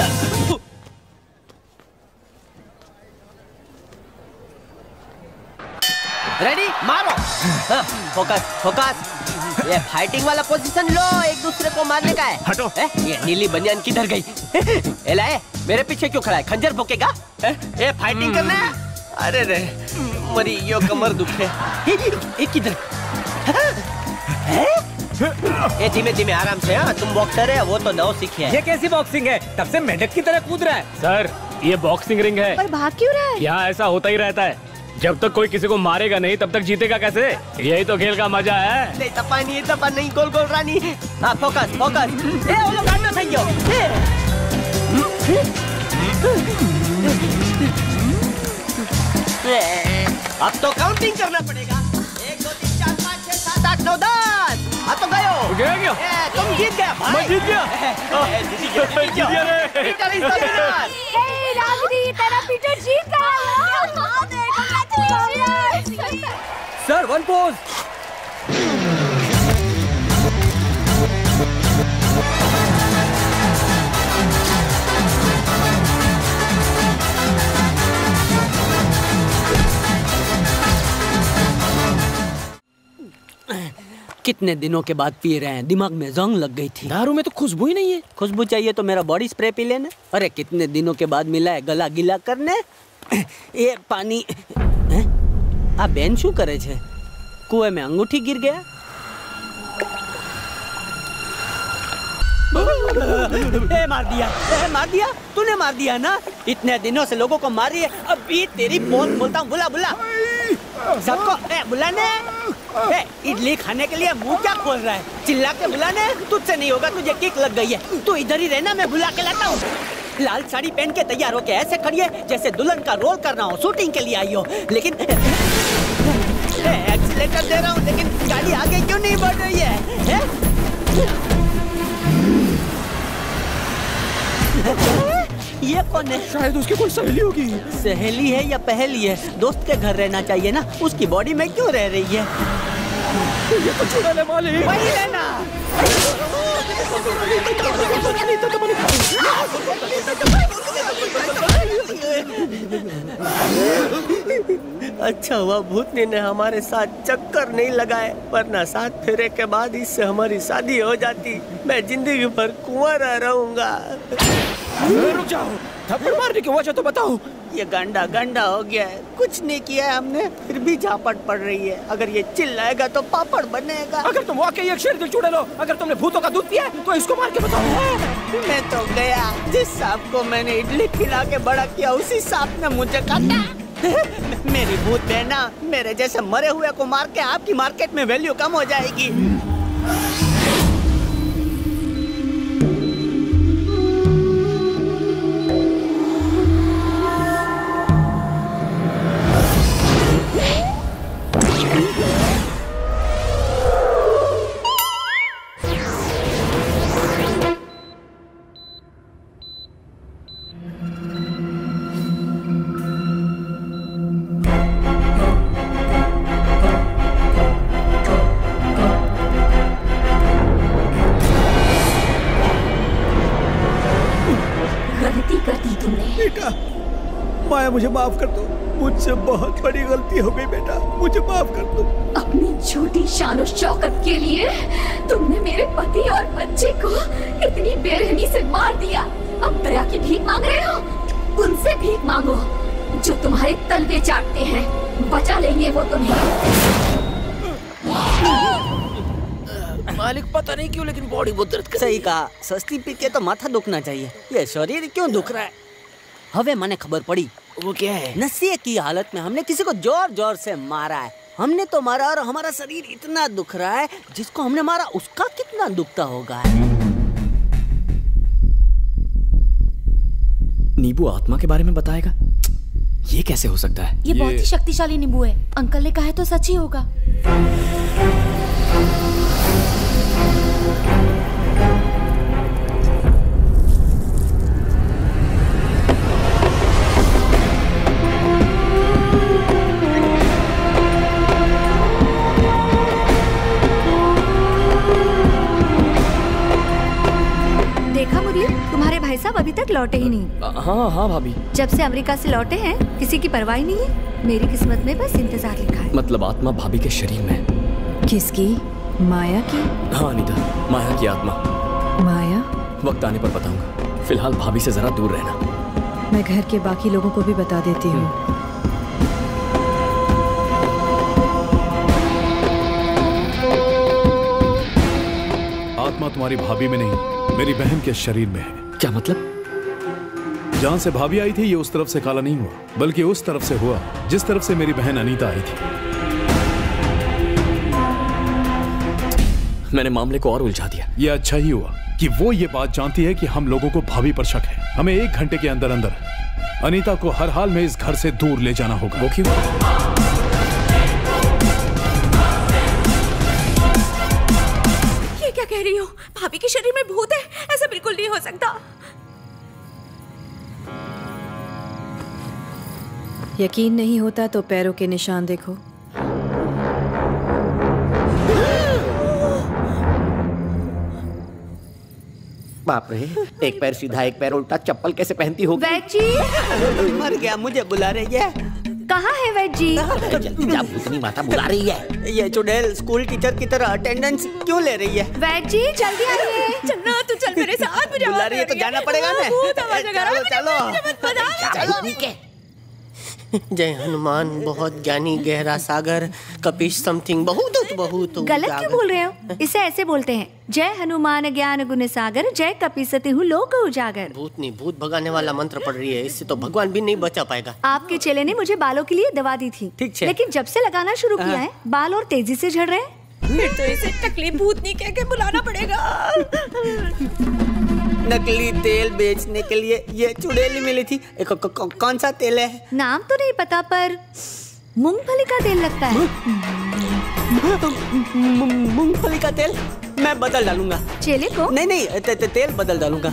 रेडी, मारो। हाँ, फोकस फोकस। ये फाइटिंग वाला पोजीशन लो, एक दूसरे को मारने का है। हटो। ये नीली बनियान किधर गई? एलाए, मेरे पीछे क्यों खड़ा है? खंजर भोकेगा? ये फाइटिंग करना है? अरे रे, मरी यो कमर दुखे। किधर? ये धीमे धीमे आराम से। हाँ, तुम बॉक्सर है, वो तो नौ सीखे है। ये कैसी बॉक्सिंग है? तब से मेढक की तरह कूद रहा है। सर, ये बॉक्सिंग रिंग है। पर भाग क्यों रहा है? यहाँ ऐसा होता ही रहता है, जब तक कोई किसी को मारेगा नहीं तब तक जीतेगा कैसे? यही तो खेल का मजा है। नहीं तपा नहीं, गोल गोल रानी। हाँ, फोकस फोकस। ए वो लोग आना चाहिए। अब तो काउंटिंग करना पड़ेगा। 1 2 3 4 5 6 7 8 9 10। अब तो गयो। गया। तुम जीत गया भाई। मैं जीत गया। जीत गया रे। रागिनी, तेरा पीटर जीत गया। Sir, 1 pose. कितने दिनों के बाद पी रहे हैं, दिमाग में जंग लग गई थी। दारू में तो खुशबू ही नहीं है। खुशबू चाहिए तो मेरा बॉडी स्प्रे पी लेना। अरे कितने दिनों के बाद मिला है गला गीला करने। ये पानी आ बेन शू करे छे? कुएं में अंगूठी गिर गया। मार दिया तूने, मार दिया ना। इतने दिनों से लोगों को मारी है, अभी तेरी पोल खोलता हूँ। बुला सबको बुलाने। इडली खाने के लिए मुंह क्या खोल रहा है? चिल्ला के बुलाने। तुझसे नहीं होगा, तुझे किक लग गई है। तू इधर ही रहना, मैं बुला के लाता हूँ। लाल साड़ी पहन के तैयार होके ऐसे खड़ी है जैसे दुल्हन का रोल करना हो, शूटिंग के लिए आई हो। लेकिन एक्सीलेटर दे रहा हूँ, लेकिन गाड़ी आगे क्यों नहीं बढ़ रही है? ये कौन है? शायद उसकी कोई सहेली होगी। सहेली है या पहेली है? दोस्त के घर रहना चाहिए ना, उसकी बॉडी में क्यों रह रही है? ये तो चुड़ैल वाली। वही रहना। अच्छा हुआ भूतनी ने हमारे साथ चक्कर नहीं लगाए, वरना 7 फेरे के बाद इससे हमारी शादी हो जाती। मैं जिंदगी भर कुंवारा रहूंगा। रुक जाओ, थप्पड़ मारने की वजह तो बताओ। ये गंडा हो गया है, कुछ नहीं किया है हमने, फिर भी झापट पड़ रही है। अगर ये चिल्लाएगा तो पापड़ बनेगा। अगर तुम वाकई एक शेर दिल चुड़ैल हो, अगर तुमने भूतों का दूध पिया तो इसको मार के बताओ। मैं तो गया, जिस सांप को मैंने इडली खिला के बड़ा किया उसी सांप ने मुझे काटा। मेरी भूत बहना, मेरे जैसे मरे हुए को मार के आपकी मार्केट में वैल्यू कम हो जाएगी। है, मुझे माफ कर दो। मुझसे बहुत बड़ी गलती हो गई बेटा, मुझे माफ कर दो। अपनी झूठी शान और शौकत के लिए तुमने मेरे पति और बच्चे को इतनी बेरहमी से मार दिया। अब दया की भीख मांग रहे हो? उनसे भीख मांगो जो तुम्हारे तलवे चाटते हैं, बचा लेंगे वो तुम्हें। मालिक पता नहीं क्यों लेकिन बॉडी बहुत दर्द कर। सही कहा, सस्ती पी के तो माथा दुखना चाहिए, ये शरीर क्यों दुख रहा है। हवे मने खबर पड़ी। वो क्या है? नशे की हालत में हमने किसी को जोर जोर से मारा है। हमने तो मारा और हमारा शरीर इतना दुख रहा है, जिसको हमने मारा उसका कितना दुखता होगा। नींबू आत्मा के बारे में बताएगा? ये कैसे हो सकता है? ये बहुत ही शक्तिशाली नींबू है। अंकल ने कहा है तो सच ही होगा। देखा मुरली, तुम्हारे भाई साहब अभी तक लौटे ही नहीं। हाँ हाँ भाभी। जब से अमेरिका से लौटे हैं किसी की परवाह नहीं है। मेरी किस्मत में बस इंतजार लिखा है। मतलब आत्मा भाभी के शरीर में? किसकी? माया की? हाँ अनीता, माया की आत्मा। माया? वक्त आने पर बताऊंगा, फिलहाल भाभी से जरा दूर रहना। मैं घर के बाकी लोगों को भी बता देती हूँ। आत्मा तुम्हारी भाभी में नहीं, मेरी बहन के शरीर में है। क्या मतलब? जहां से भाभी आई थी ये उस तरफ से काला नहीं हुआ, बल्कि उस तरफ से हुआ जिस तरफ से मेरी बहन अनीता आई थी। मैंने मामले को और उलझा दिया। ये अच्छा ही हुआ कि वो ये बात जानती है कि हम लोगों को भाभी पर शक है। हमें 1 घंटे के अंदर अंदर अनीता को हर हाल में इस घर से दूर ले जाना होगा। वो क्यों? ये क्या कह रही हो? भाभी के शरीर में भूत है? ऐसा बिल्कुल नहीं हो सकता। यकीन नहीं होता तो पैरों के निशान देखो। बाप रे, एक पैर सीधा एक पैर उल्टा, चप्पल कैसे पहनती होगी? वैद जी! मर गया, मुझे बुला रही है। कहाँ है वैद जी? जल्दी जा, भूतनी माता बुला रही है। ये चुड़ैल स्कूल टीचर की तरह अटेंडेंस क्यों ले रही है? वैद जी जल्दी आइए। चलना, तू चल मेरे साथ। मुझे बुला रही है तो जाना पड़ेगा ना। चलो। जय हनुमान बहुत ज्ञानी गहरा सागर कपीश समथिंग बहुत बहुत। गलत क्यों बोल रहे हो? इसे ऐसे बोलते हैं, जय हनुमान ज्ञान गुण सागर, जय कपीसति हूँ लोक उजागर। भूतनी भूत भगाने वाला मंत्र पढ़ रही है, इससे तो भगवान भी नहीं बचा पाएगा। आपके चेले ने मुझे बालों के लिए दवा दी थी, लेकिन जब से लगाना शुरू किया है बाल और तेजी से झड़ रहे हैं। फिर तो इसे टकली भूतनी कह के बुलाना पड़ेगा। नकली तेल बेचने के लिए ये चुड़ैल मिली थी। कौन सा तेल है? नाम तो नहीं पता पर मूंगफली का तेल लगता है। मूंगफली का तेल? मैं बदल डालूंगा। चेले को? नहीं तेल बदल डालूंगा।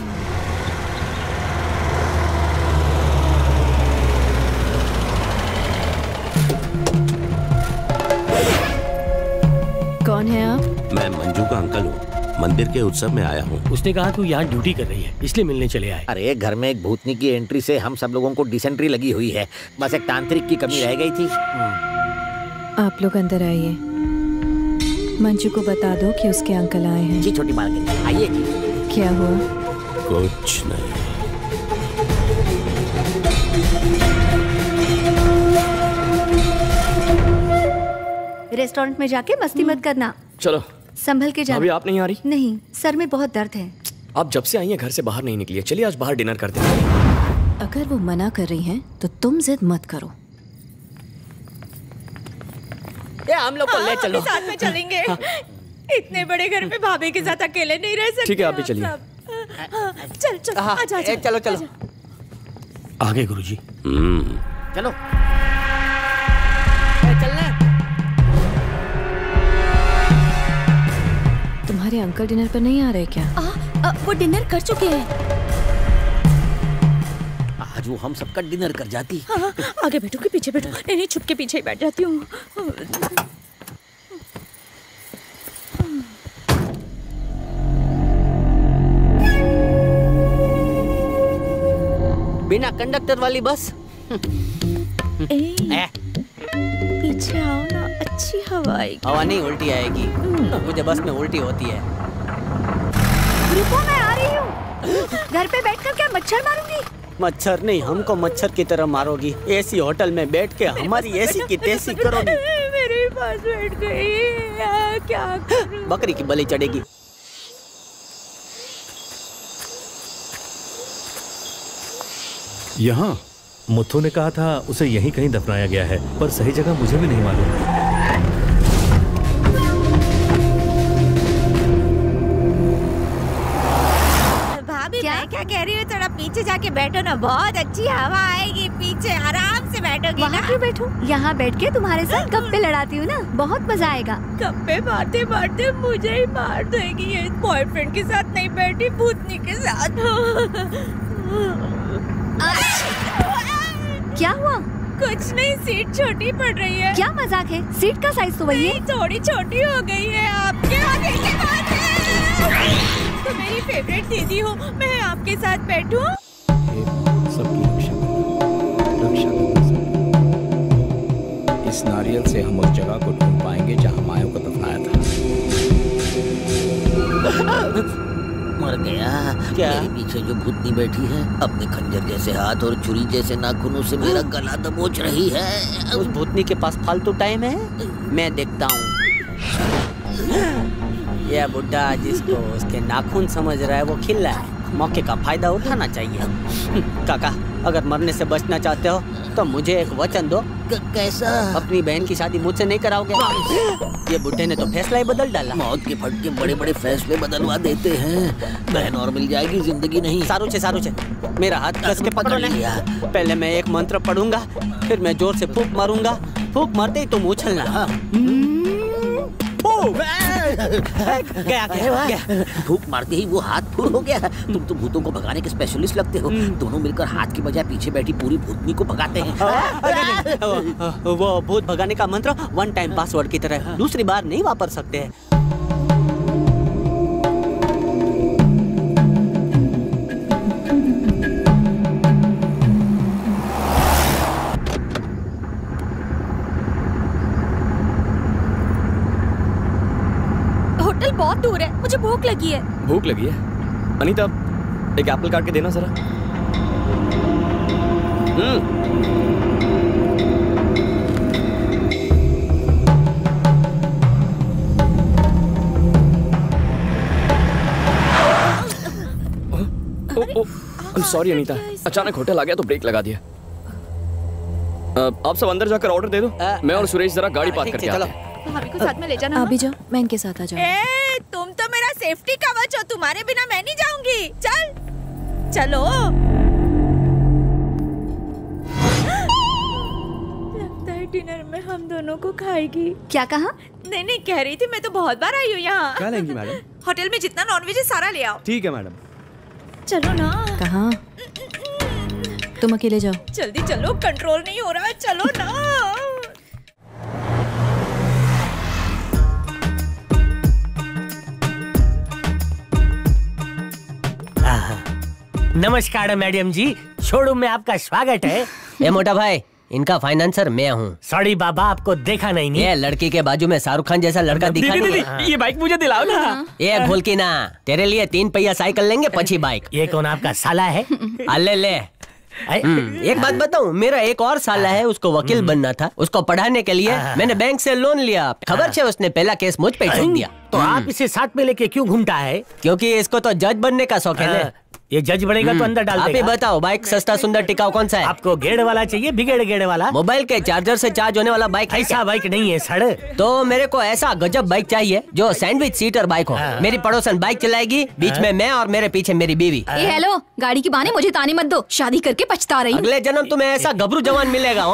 कौन है आप? मैं मंजू का अंकल हूँ, मंदिर के उत्सव में आया हूँ। उसने कहा तू यहाँ ड्यूटी कर रही है, इसलिए मिलने चले आए। अरे घर में एक भूतनी की एंट्री से हम सब लोगों को डिसेंट्री लगी हुई है, बस एक तांत्रिक की कमी रह गई थी। आप लोग अंदर आइए। मंजू को बता दो कि उसके अंकल आए हैं। जी छोटी मालकिन, आइए जी। क्या हुआ? कुछ नहीं। रेस्टोरेंट में जाके मस्ती मत करना। चलो संभल के जाना। अभी आप नहीं आ रही? नहीं, सर में बहुत दर्द है। आप जब से आई हैं घर से बाहर नहीं निकली है। चलिए आज बाहर डिनर करते हैं। अगर वो मना कर रही हैं तो तुम जिद मत करो। ये हम लोग को ले चलो। साथ में चलेंगे। इतने बड़े घर में भाभी के साथ अकेले नहीं रह सकते। ठीक है, आप भी चलिए। चल चल आजा आजा। चलो चलो आगे गुरुजी। चलो चलना। तुम्हारे अंकल डिनर पर नहीं आ रहे क्या? वो डिनर कर चुके हैं। आज वो हम सबका डिनर कर जाती। हाँ, आगे बैठो कि पीछे बैठो? नहीं छुप के पीछे ही बैठ जाती हूँ। बिना कंडक्टर वाली बस पीछे आओ ना, अच्छी हवा आएगी। हवा नहीं उल्टी आएगी, मुझे बस में उल्टी होती है। रुको, मैं आ रही हूँ। घर पे बैठकर क्या मच्छर मारूंगी? मच्छर नहीं, हमको मच्छर की तरह मारोगी। एसी होटल में बैठ के हमारी एसी की तेजी करोगी। मेरे पास बैठ गई, क्या करूं? बकरी की बलि चढ़ेगी। यहाँ मुथु ने कहा था उसे यहीं कहीं दफनाया गया है, पर सही जगह मुझे भी नहीं मालूम। भाभी मैं क्या कह रही हूँ, थोड़ा पीछे जाके बैठो ना, बहुत अच्छी हवा आएगी। पीछे आराम से बैठोगी ना। वहाँ क्यों बैठूं? यहाँ बैठ के तुम्हारे साथ गप्पे लड़ाती हूँ ना, बहुत मजा आएगा। गप्पे मारते मारते मुझे ही मार देगी ये। बॉयफ्रेंड के साथ नहीं बैठी, भूतनी के साथ। क्या हुआ? कुछ नहीं, सीट छोटी पड़ रही है। क्या मजाक है? सीट का साइज तो वही है। थोड़ी छोटी हो गई है आपके आगे की बात है। तो मेरी फेवरेट दीदी हो, मैं आपके साथ बैठूं? सबकी रक्षा इस नारियल से हम उस जगह को ढूंढ पाएंगे जहां माया को दफनाया था। मर गया। क्या? मेरे पीछे जो भूतनी बैठी है अपने खंजर जैसे हाथ और छुरी जैसे नाखूनों से मेरा गला दबोच रही है। उस भूतनी के पास फालतू टाइम है, मैं देखता हूँ। यह बुड्ढा जिसको उसके नाखून समझ रहा है वो खिल्ला है, मौके का फायदा उठाना चाहिए। काका, अगर मरने से बचना चाहते हो तो मुझे एक वचन दो। कैसा? अपनी बहन की शादी मुझसे नहीं कराओगे? ये बुड्ढे ने तो फैसला ही बदल डाला। मौत के फटके बड़े बड़े फैसले बदलवा देते हैं। बहन और मिल जाएगी, जिंदगी नहीं। सारू छे, मेरा हाथ कस के पकड़ लिया। पहले मैं एक मंत्र पढ़ूंगा, फिर मैं जोर से फूंक मारूंगा। फूंक मारते ही तुम उछलना। गया। फूंक मारते ही वो हाथ फूल हो गया। तुम तो भूतों को भगाने के स्पेशलिस्ट लगते हो। दोनों मिलकर हाथ की बजाय पीछे बैठी पूरी भूतनी को भगाते हैं। वो भूत भगाने का मंत्र वन टाइम पासवर्ड की तरह है, दूसरी बार नहीं वापर सकते हैं। होटल बहुत दूर है, मुझे भूख लगी है। भूख लगी है? अनीता, एक एप्पल काट के देना जरा। सॉरी अनीता, अचानक होटल आ गया तो ब्रेक लगा दिया। आप सब अंदर जाकर ऑर्डर दे दो, मैं और सुरेश जरा गाड़ी पार्क करके आते हैं। भाभी को साथ में ले जाना। अभी जाओ, मैं इनके साथ आ जाऊँ। तुम तो मेरा सेफ्टी कवच हो, तुम्हारे बिना मैं नहीं जाऊंगी। चलो। लगता है डिनर में हम दोनों को खाएगी। क्या कहा? नहीं, कह रही थी मैं तो बहुत बार आई हूँ यहाँ। क्या लेंगी मैडम? होटल में जितना नॉनवेज है सारा ले आओ। ठीक है मैडम। चलो ना। कहाँ? तुम अकेले जाओ। जल्दी चलो, कंट्रोल नहीं हो रहा, चलो ना। नमस्कार मैडम जी, शोरूम में आपका स्वागत है। ए मोटा भाई, इनका फाइनेंसर मैं हूँ। सॉरी बाबा, आपको देखा नहीं। ये लड़की के बाजू में शाहरुख खान जैसा लड़का दिखा नहीं। ये बाइक मुझे दिलाओ ना। ये भूल की ना, तेरे लिए 3 पहिया साइकिल लेंगे, पछी बाइक। ये कौन आपका साला है? ले। एक बात बताऊं, मेरा एक और साला है, उसको वकील बनना था। उसको पढ़ाने के लिए मैंने बैंक से लोन लिया। खबर है उसने पहला केस मुझ पे ठोक दिया। तो आप इसे साथ में लेके क्यों घूमता है? क्योंकि इसको तो जज बनने का शौक है। ये जज बनेगा तो अंदर डाल देगा। आप ही बताओ, बाइक सस्ता सुंदर टिकाऊ कौन सा है? आपको गेड़ वाला चाहिए, बिगेड़ गेड़ वाला? मोबाइल के चार्जर से चार्ज होने वाला बाइक? ऐसा बाइक नहीं है सर। तो मेरे को ऐसा गजब बाइक चाहिए जो सैंडविच सीटर बाइक हो। मेरी पड़ोसन बाइक चलाएगी, बीच में मैं और मेरे पीछे मेरी बीवी। हेलो, गाड़ी की बहाने मुझे ताने मत दो, शादी करके पछता रही। अगले जन्म तुम्हें ऐसा गबरू जवान मिलेगा।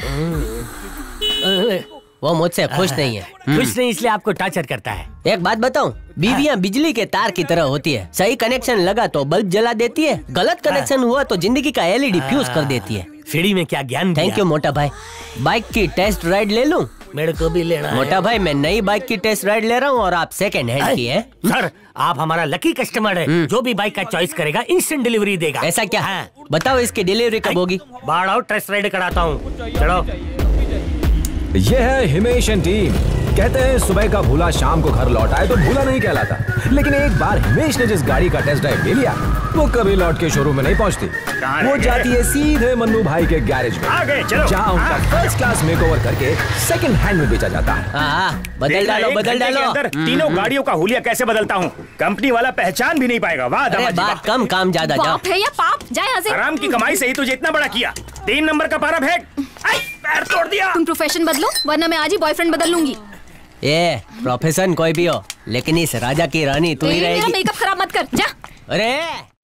वो मुझसे खुश नहीं है। खुश नहीं इसलिए आपको टॉर्चर करता है। एक बात बताऊं, बीवियां बिजली के तार की तरह होती है। सही कनेक्शन लगा तो बल्ब जला देती है, गलत कनेक्शन हुआ तो जिंदगी का एलईडी फ्यूज कर देती है। सीढ़ी में क्या ज्ञान दिया? थैंक यू मोटा भाई। बाइक की टेस्ट राइड ले लूं? मेरे को भी लेना है। मोटा भाई, मैं नई बाइक की टेस्ट राइड ले रहा हूँ और आप सेकंड हैंड की है। सर, आप हमारा लकी कस्टमर है। जो भी बाइक का चॉइस करेगा इंस्टेंट डिलीवरी देगा। ऐसा क्या है? बताओ इसकी डिलीवरी कब होगी? बाढ़ आओ, टेस्ट राइड कराता हूँ। चलो। ये है हिमेश एंड टीम। कहते हैं सुबह का भूला शाम को घर लौट आए तो भूला नहीं कहलाता, लेकिन एक बार हिमेश ने जिस गाड़ी का टेस्ट ड्राइव ले लिया वो कभी लौट के शोरूम में नहीं पहुंचती। वो जाती है सीधे मन्नू भाई के गैरेज में, जहाँ उनका फर्स्ट क्लास मेकओवर करके सेकंड हैंड में बेचा जाता है। बदल डालो, बदल डालो। तीनों गाड़ियों का हुलिया कैसे बदलता हूँ, कंपनी वाला पहचान भी नहीं पाएगा। वाह दामाजी वाह। बात कम, काम ज्यादा। जाओ। बाप है या पाप, जाए यहाँ से। आराम की कमाई से ही तुझे इतना बड़ा किया। 3 नंबर का पारा फेंक। पैर तोड़ दिया। तुम प्रोफेशन बदलो वरना मैं आज ही बॉयफ्रेंड बदल लूंगी। ये प्रोफेशन कोई भी हो, लेकिन इस राजा की रानी तू ही रहेगी। मेरा मेकअप खराब मत कर, जा। अरे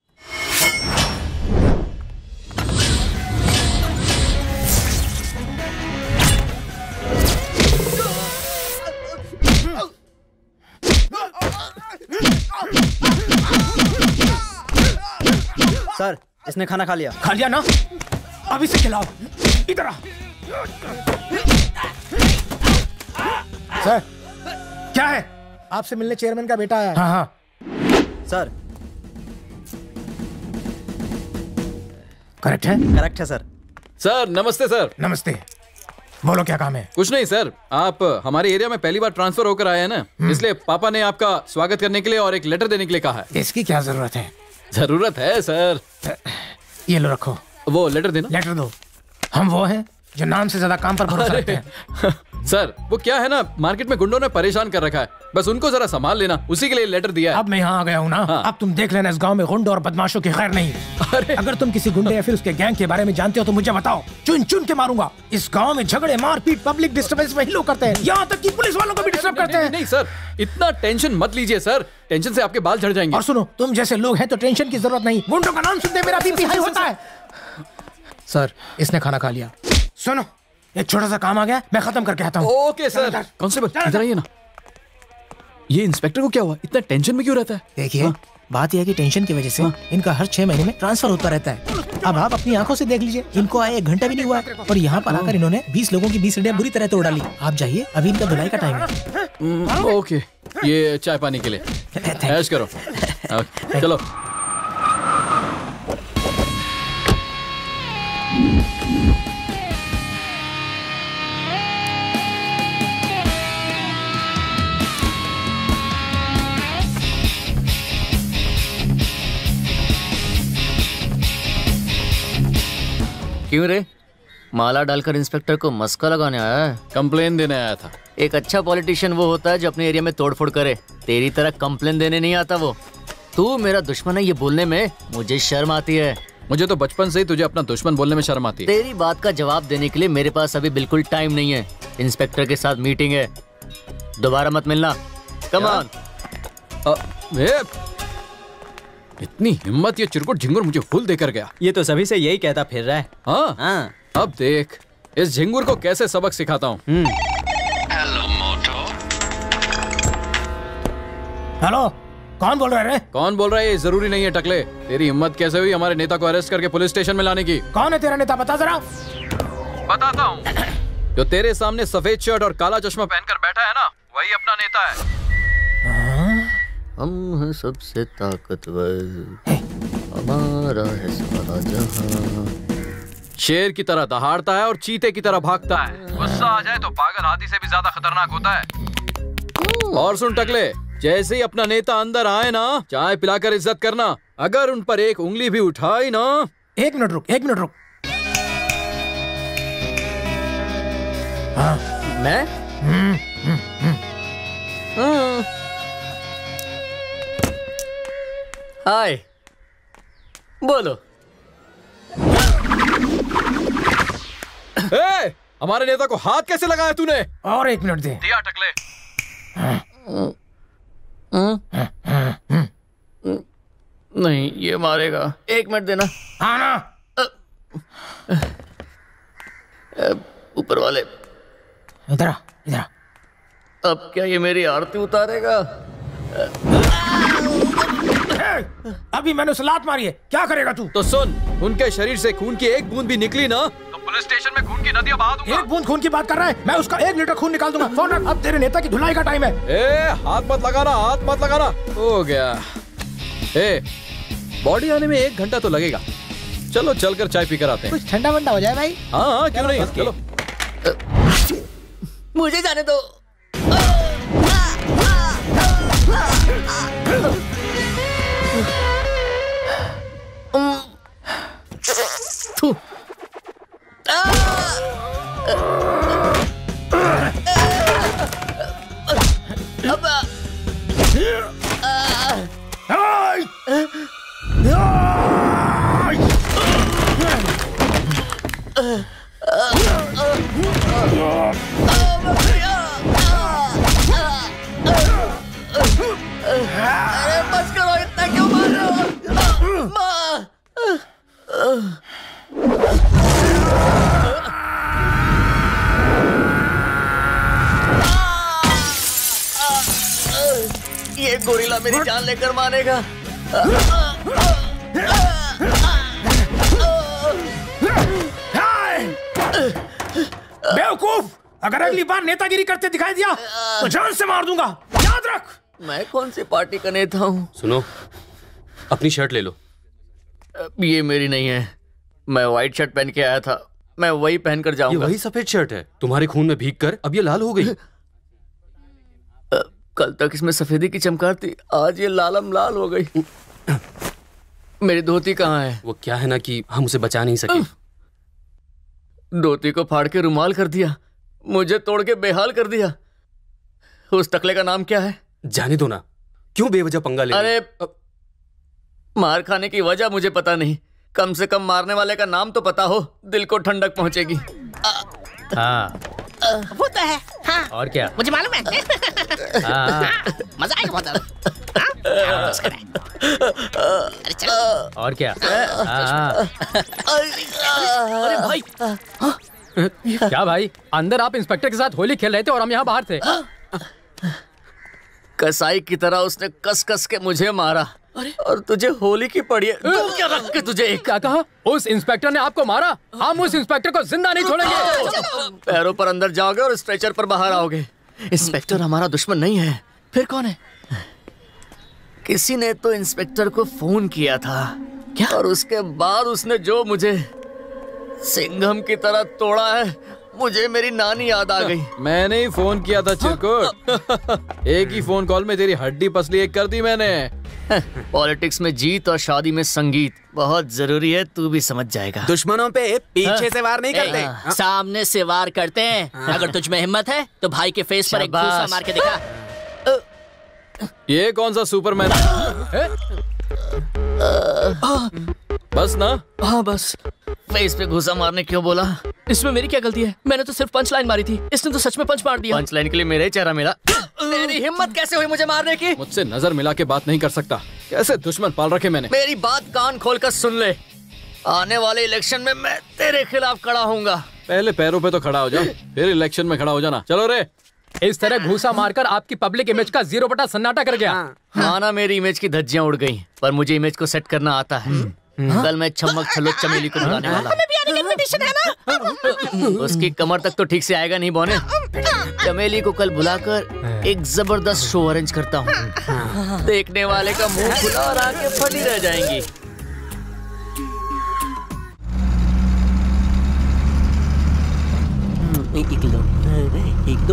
सर, इसने खाना खा लिया। खा लिया ना? अब इसे खिलाओ। इधर आ। सर, क्या है? आपसे मिलने चेयरमैन का बेटा आया है। हाँ। सर, करेक्ट है? करेक्ट है सर। सर नमस्ते सर। नमस्ते। बोलो क्या काम है? कुछ नहीं सर, आप हमारे एरिया में पहली बार ट्रांसफर होकर आए हैं ना, इसलिए पापा ने आपका स्वागत करने के लिए और एक लेटर देने के लिए कहा है। इसकी क्या जरूरत है? जरूरत है सर। ये लो, रखो। वो लेटर देना। लेटर दो। हम वो हैं जो नाम से ज्यादा काम पर भरोसा रखते हैं। सर वो क्या है ना, मार्केट में गुंडों ने परेशान कर रखा है, बस उनको जरा संभाल लेना, उसी के लिए लेटर दिया है। अब मैं यहाँ आ गया हूँ ना। हाँ। अब तुम देख लेना, इस गांव में गुंडों और बदमाशों की खैर नहीं। अगर तुम किसी गुंडे या फिर उसके गैंग के बारे में जानते हो तो मुझे बताओ, चुन चुन के मारूंगा। इस गांव में झगड़े, मारपीट, पब्लिक डिस्टर्बेंस वही लोग करते हैं, यहाँ तक कि पुलिस वालों को भी डिस्टर्ब करते हैं। नहीं सर, इतना टेंशन मत लीजिए सर, टेंशन से आपके बाल झड़ जाएंगे। और सुनो, तुम जैसे लोग हैं तो टेंशन की जरूरत नहीं। गुंडों का नाम सुनते मेरा बीपी हाई होता है। सर, इसने खाना खा लिया। सुनो, एक छोटा सा काम आ गया, मैं खत्म करके आता हूँ। Okay sir. कांस्टेबल इधर आइए ना। ये इंस्पेक्टर को क्या हुआ, इतना टेंशन में क्यों रहता है? देखिए, बात यह है कि टेंशन की वजह से इनका हर 6 महीने में ट्रांसफर होता रहता है। अब आप अपनी आंखों से देख लीजिए, इनको आए 1 घंटा भी नहीं हुआ है और यहाँ पर आकर इन्होंने 20 लोगों की 20 सीढ़ियां बुरी तरह तोड़ डाली। आप जाइए, अभी इनका धुलाई का टाइम है। ओके, ये चाय पानी के लिए ऐश करो। चलो। क्यों रे, माला डालकर इंस्पेक्टर को मस्का लगाने आया है? कंप्लेन देने आया था। एक अच्छा पॉलिटिशियन वो होता है जो अपने एरिया में तोड़फोड़ करे, तेरी तरह कंप्लेन देने नहीं आता वो। तू मेरा दुश्मन है ये बोलने में मुझे शर्म आती है। मुझे तो बचपन से ही तुझे अपना दुश्मन बोलने में शर्म आती है। तेरी बात का जवाब देने के लिए मेरे पास अभी बिल्कुल टाइम नहीं है। इंस्पेक्टर के साथ मीटिंग है, दोबारा मत मिलना। Come on. इतनी हिम्मत, ये चिरकुट झिंगुर मुझे फूल देकर गया। ये तो सभी से यही कहता फिर रहा है। हाँ। अब देख इस झिंगुर को कैसे सबक सिखाता हूँ। हेलो मोटो। हेलो, कौन बोल रहा है? कौन बोल रहा है ये जरूरी नहीं है टकले। तेरी हिम्मत कैसे हुई हमारे नेता को अरेस्ट करके पुलिस स्टेशन में लाने की? कौन है तेरा नेता, बता जरा। बताता हूँ। जो तेरे सामने सफेद शर्ट और काला चश्मा पहनकर बैठा है ना, वही अपना नेता है। हम हैं सबसे ताकतवर, हमारा है सारा जहां। शेर की तरह दहाड़ता है और चीते की तरह भागता है। गुस्सा आ जाए तो पागल हाथी से भी ज्यादा खतरनाक होता है। और सुन टकले, जैसे ही अपना नेता अंदर आए ना, चाय पिलाकर इज्जत करना। अगर उन पर एक उंगली भी उठाई ना। 1 मिनट रुक, 1 मिनट रुक। हाँ। मैं? हाय, बोलो। ए, हमारे नेता को हाथ कैसे लगाया तूने? और 1 मिनट दे। दिया टकले। नहीं, ये मारेगा। 1 मिनट देना। हाँ ना। ऊपर वाले, इधर आ, इधर आ। अब क्या ये मेरी आरती उतारेगा? अभी मैंने उसे लात मारी है, क्या करेगा तू? तो सुन, उनके शरीर से खून की एक बूंद भी निकली ना तो पुलिस स्टेशन में खून की नदियां बहा दूंगा। एक बूंद खून की बात कर रहा है, मैं उसका 1 लीटर खून निकाल दूंगा। फोन रख, अब तेरे नेता की धुलाई का टाइम है। हाथ मत लगाना, हाथ मत लगाना। हो गया। बॉडी आने में 1 घंटा तो लगेगा। चलो चलकर चाय पीकर आते हैं। कुछ ठंडा वंडा हो जाए भाई। हाँ क्यों नहीं, चलो। मुझे जाने दो। अरे बस करो, इतना क्यों मार रहे हो? ये गोरिल्ला मेरी जान लेकर मारेगा। बेवकूफ, अगर अगली बार नेतागिरी करते दिखाई दिया तो जान से मार दूंगा, याद रख। मैं कौन सी पार्टी का नेता हूँ? सुनो, अपनी शर्ट ले लो। ये मेरी नहीं है, मैं व्हाइट शर्ट पहन के आया था, मैं वही पहनकर जाऊंगा। ये वही सफेद शर्ट है, तुम्हारे खून में भीग कर अब ये लाल हो गई। कल तक इसमें सफेदी की चमकार थी, आज ये लालम लाल हो गई। मेरी धोती कहाँ है? वो क्या है ना कि हम उसे बचा नहीं सके। धोती को फाड़ के रुमाल कर दिया, मुझे तोड़ के बेहाल कर दिया। उस टकले का नाम क्या है? जाने दो ना, क्यों बेवजह पंगा ले? अरे मार खाने की वजह मुझे पता नहीं, कम से कम मारने वाले का नाम तो पता हो, दिल को ठंडक पहुंचेगी। हाँ वो तो है। हाँ और क्या, मुझे मालूम है। हाँ। मजा आएगा बहुत ज्यादा। अरे चलो। और क्या। अरे भाई, क्या भाई, अंदर आप इंस्पेक्टर के साथ होली खेल रहे थे और हम यहाँ बाहर थे। कसाई की तरह उसने कस कस के मुझे मारा और तुझे होली की पड़ी है। तुम क्या रख के तुझे क्या कहा? उस इंस्पेक्टर ने आपको मारा? हम उस इंस्पेक्टर को जिंदा नहीं छोड़ेंगे। पैरों पर अंदर जाओगे और स्ट्रेचर पर बाहर आओगे। इंस्पेक्टर हमारा दुश्मन नहीं है, फिर कौन है? किसी ने तो इंस्पेक्टर को फोन किया था क्या? और उसके बाद उसने जो मुझे सिंघम की तरह तोड़ा है, मुझे मेरी नानी याद आ गई। मैंने ही फोन किया था चिरकुट। एक ही फोन कॉल में तेरी हड्डी पसली एक कर दी मैंने। पॉलिटिक्स में जीत और शादी में संगीत बहुत जरूरी है, तू भी समझ जाएगा। दुश्मनों पे पीछे से वार नहीं करते, सामने से वार करते हैं। अगर तुझ में हिम्मत है तो भाई के फेस पर एक घूसा मार के दिखा। ये कौन सा सुपरमैन है? बस ना? हाँ बस। फेस पे घुसा मारने क्यों बोला? इसमें मेरी क्या गलती है? मैंने तो सिर्फ पंच लाइन मारी थी, इसने तो सच में पंच मार दिया। पंच लाइन के लिए मेरा ही चेहरा मिला। तेरी हिम्मत कैसे हुई मुझे मारने की? मुझसे नजर मिला के बात नहीं कर सकता, कैसे दुश्मन पाल रखे मैंने। मेरी बात कान खोलकर सुन ले, आने वाले इलेक्शन में मैं तेरे खिलाफ खड़ा होऊंगा। पहले पैरों पे तो खड़ा हो जा, फिर इलेक्शन में खड़ा हो जाना। चलो रे। इस तरह घूसा मारकर आपकी पब्लिक इमेज का 0 सन्नाटा कर गया। माना मेरी इमेज की धज्जियां उड़ गई, पर मुझे इमेज को सेट करना आता है। कल मैं छमक छलोक चमेली को बुलाने वाला। हमें भी आने का इनविटेशन है ना? उसकी कमर तक तो ठीक से आएगा नहीं बोने। चमेली को कल बुलाकर एक जबरदस्त शो अरेंज करता हूँ, देखने वाले का मुंह खुला और आंखें फटी रह जाएंगी। एक दो